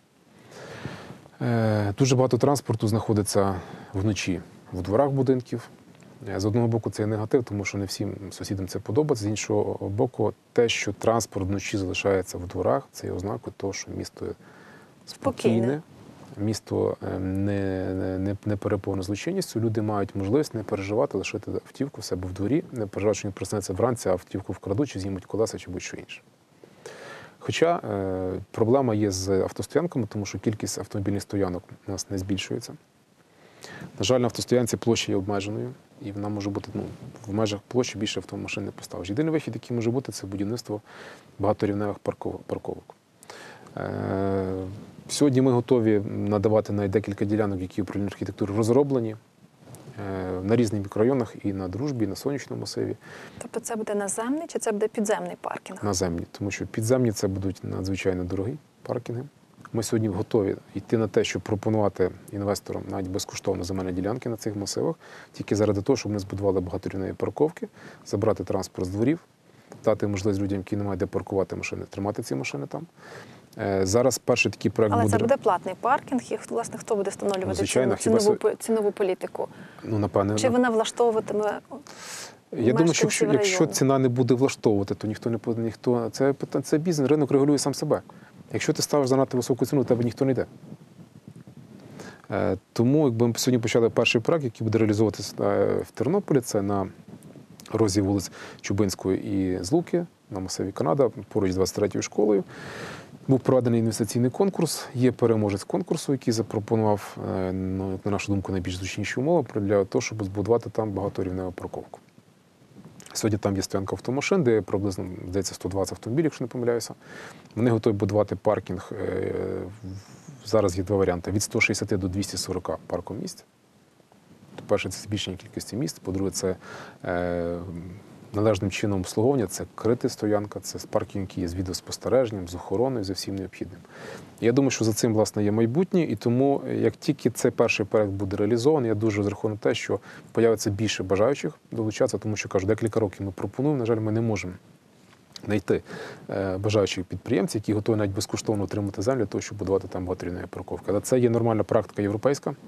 S2: Е, дуже багато транспорту знаходиться вночі в дворах будинків. З одного боку, це є негатив, тому що не всім сусідам це подобається. З іншого боку, те, що транспорт вночі залишається в дворах, це є ознакою того, що місто спокійне,
S1: Спокійне.
S2: місто не, не, не переповнене злочинністю. Люди мають можливість не переживати, лишити автівку в себе в дворі, не переживати, що він проснеться вранці, а автівку вкрадуть, чи знімуть колеса, чи будь-що інше. Хоча е, проблема є з автостоянками, тому що кількість автомобільних стоянок у нас не збільшується. На жаль, на автостоянці площа є обмеженою, і вона може бути, ну, в межах площі більше автомашин не поставиш. Єдиний вихід, який може бути, це будівництво багаторівневих парковок. Е, сьогодні ми готові надавати навіть декілька ділянок, які управління архітектури розроблені е, на різних мікрорайонах, і на Дружбі, і на Сонячному масиві.
S1: Тобто це буде наземний чи це буде підземний паркінг?
S2: Наземні, тому що підземні це будуть надзвичайно дорогі паркінги. Ми сьогодні готові йти на те, щоб пропонувати інвесторам навіть безкоштовно земельні ділянки на цих масивах, тільки заради того, щоб ми збудували багаторівневі парковки, забрати транспорт з дворів, дати можливість людям, які не мають де паркувати машини, тримати ці машини там. Е, Зараз перший такий проект
S1: Але
S2: буде...
S1: це буде платний паркінг, і, власне, хто буде встановлювати
S2: Ну, звичайно,
S1: ціну,
S2: хіба
S1: цінову, цінову політику?
S2: Ну, напевне,
S1: Чи вона влаштовуватиме
S2: Я думаю, що якщо,
S1: мешканців
S2: якщо
S1: району?
S2: ціна не буде влаштовувати, то ніхто не буде, ніхто це питання, це бізнес, ринок регулює сам себе. Якщо ти ставиш занадто високу ціну, до тебе ніхто не йде. Е, тому, якби ми сьогодні почали перший проект, який буде реалізовуватися в Тернополі, це на розі вулиць Чубинської і Злуки, на масиві Канада, поруч з двадцять третьою школою. Був проведений інвестиційний конкурс. Є переможець конкурсу, який запропонував, ну, на нашу думку, найбільш зручніші умови для того, щоб збудувати там багаторівневу парковку. Сьогодні там є стоянка автомашин, де приблизно, здається, сто двадцять автомобілів, якщо не помиляюся. Вони готові будувати паркінг. Зараз є два варіанти. Від сто шістдесят до двохсот сорока паркомісць. По-перше, це збільшення кількості місць. По-друге, це е, належним чином обслуговування, це крита стоянка, це паркінг, який є з відеоспостереженням, з охороною, з усім необхідним. Я думаю, що за цим, власне, є майбутнє, і тому, як тільки цей перший проект буде реалізований, я дуже розраховую на те, що появиться більше бажаючих долучатися, тому що, кажу, декілька років ми пропонуємо, на жаль, ми не можемо знайти е, бажаючих підприємців, які готові навіть безкоштовно отримати землю для того, щоб будувати там багаторівневі парковки. Але це є нормальна практика європейська.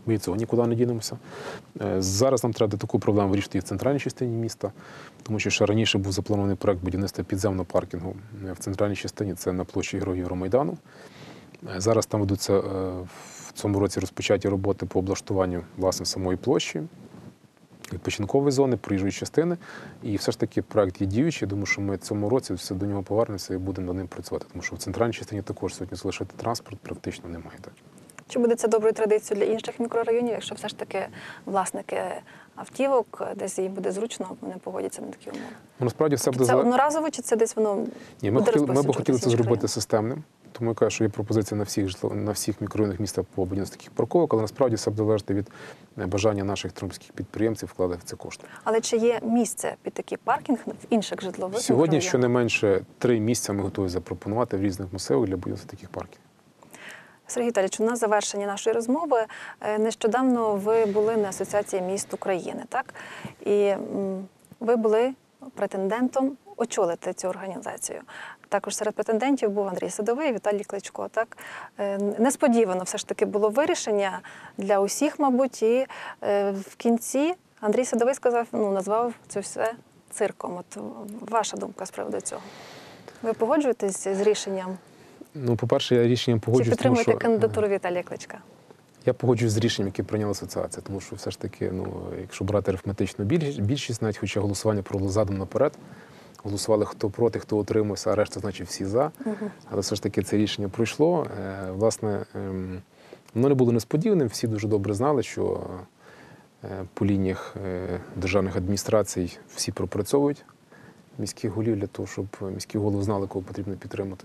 S2: Ми від цього нікуди не дінемося. Е, Зараз нам треба таку проблему вирішити і в центральній частині міста, тому що ще раніше був запланований проект будівництва підземного паркінгу в центральній частині, це на площі Героїв Євромайдану. Е, Зараз там ведуться е, в цьому році розпочаті роботи по облаштуванню власне самої площі, відпочинкової зони, проїжджої частини. І все ж таки проект є діючий, думаю, що ми в цьому році все до нього повернемося і будемо над ним працювати. Тому що в центральній частині також сьогодні залишити транспорт практично немає. Так.
S1: Чи буде це доброю традицією для інших мікрорайонів, якщо все ж таки власники автівок, десь їм буде зручно, вони погодяться на такі умови?
S2: Ну, насправді все буде
S1: Це
S2: зале-
S1: одноразово, чи це десь воно
S2: Ні, ми
S1: буде
S2: хотіли, ми б хотіли
S1: розповсюджуватися
S2: це
S1: в інших
S2: зробити
S1: районах?
S2: системним. Тому я кажу, що є пропозиція на всіх житло- на всіх мікрорайонах міста по будівництву таких парковок, але насправді все буде залежати від е, бажання наших тернопільських підприємців вкладати в це кошти.
S1: Але чи є місце під такий паркінг в інших житлових
S2: Сьогодні
S1: мікрорайонах?
S2: щонайменше три місця ми готові запропонувати в різних масивах для будівництва таких парків.
S1: Сергій Віталійович, на завершення нашої розмови е, нещодавно ви були на Асоціації міст України, так? І м, ви були претендентом очолити цю організацію. Також серед претендентів був Андрій Садовий і Віталій Кличко. Так? Е, Несподівано все ж таки було вирішення для усіх, мабуть, і е, в кінці Андрій Садовий сказав, ну, назвав це все цирком. От ваша думка з приводу цього? Ви погоджуєтесь з рішенням?
S2: Ну, по-перше, я рішенням
S1: Чи
S2: погоджуюсь, тому
S1: підтримуєте
S2: що
S1: кандидатуру Віталія Кличка?
S2: я погоджуюсь з рішенням, яке прийняла асоціація, тому що все ж таки, ну, якщо брати арифметичну більш- більшість, навіть хоча голосування про задом наперед, голосували хто проти, хто утримався, а решта, значить, всі за. Але все ж таки це рішення пройшло. Е, Власне, ем, воно не було несподіваним, всі дуже добре знали, що е, по лініях е, державних адміністрацій всі пропрацьовують міських голів для того, щоб міські голови знали, кого потрібно підтримати.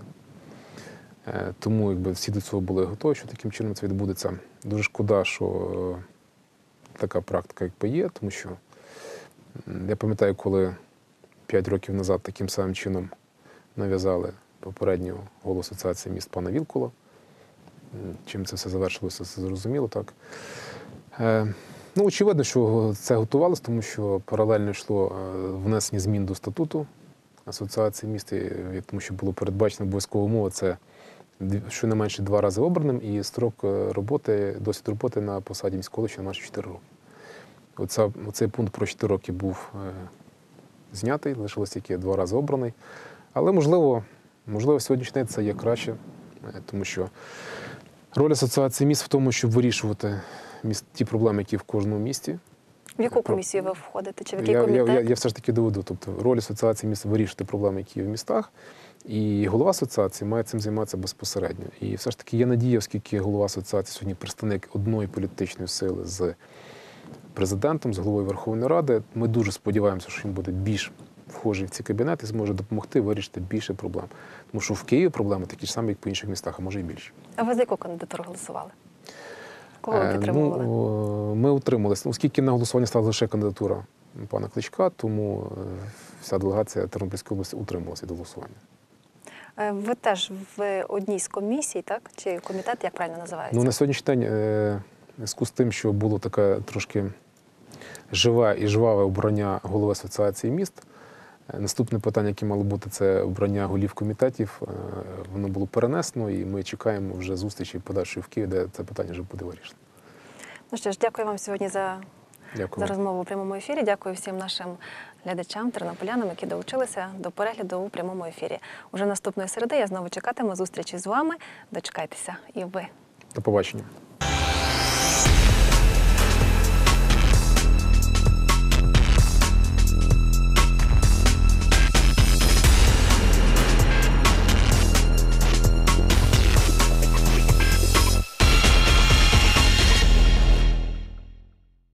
S2: Е, Тому якби, всі до цього були готові, що таким чином це відбудеться. Дуже шкода, що е, така практика якби є, тому що м, я пам'ятаю, коли п'ять років назад таким самим чином нав'язали попереднього голову асоціації міст пана Вілкула. М, Чим це все завершилося, це зрозуміло, так. Е, Ну, очевидно, що це готувалося, тому що паралельно йшло е, внесення змін до статуту асоціації міст, і- і тому що було передбачено обов'язкова умова, це дві- щонайменше два рази обраним, і строк е, роботи, досвід роботи на посаді міського голови щонайменше чотири роки. Оця, оцей пункт про чотири роки був е, знятий, лишилось тільки два рази обраний. Але, можливо, можливо, сьогоднішній день це є краще, е, тому що роль асоціації міст в тому, щоб вирішувати міст, ті проблеми, які в кожному місті.
S1: В яку
S2: Про-
S1: комісію ви входите? Чи в який
S2: Я, я,
S1: комітет?
S2: я, я все ж таки доведу. Тобто роль асоціації міст вирішити проблеми, які є в містах, і голова асоціації має цим займатися безпосередньо. І все ж таки є надія, оскільки голова асоціації сьогодні представник одної політичної сили з президентом, з головою Верховної Ради. Ми дуже сподіваємося, що він буде більш вхожий в ці кабінети і зможе допомогти вирішити більше проблем. Тому що в Києві проблеми такі ж самі, як по інших містах, а може і більше.
S1: А ви за яку кандидатуру голосували? Кого ви
S2: Е,
S1: підтримували?
S2: Ну, ми утрималися. Оскільки на голосування стала лише кандидатура пана Кличка, тому е, вся делегація Тернопільської області утрималася від голосування.
S1: Е, Ви теж в одній з комісій, так? Чи комітет, як правильно називається?
S2: Ну, на сьогоднішній день, е, в зв'язку з тим, що було таке трошки живе і жваве обрання голови асоціації міст, е, наступне питання, яке мало бути, це обрання голів комітетів. Е, Воно було перенесено, і ми чекаємо вже зустрічі подальшої в Києві, де це питання вже буде вирішено.
S1: Ну що ж, дякую вам сьогодні за,
S2: Дякую.
S1: за розмову у прямому ефірі. Дякую всім нашим глядачам, тернополянам, які долучилися до перегляду у прямому ефірі. Уже наступної середи я знову чекатиму зустрічі з вами. Дочекайтеся і ви.
S2: До побачення.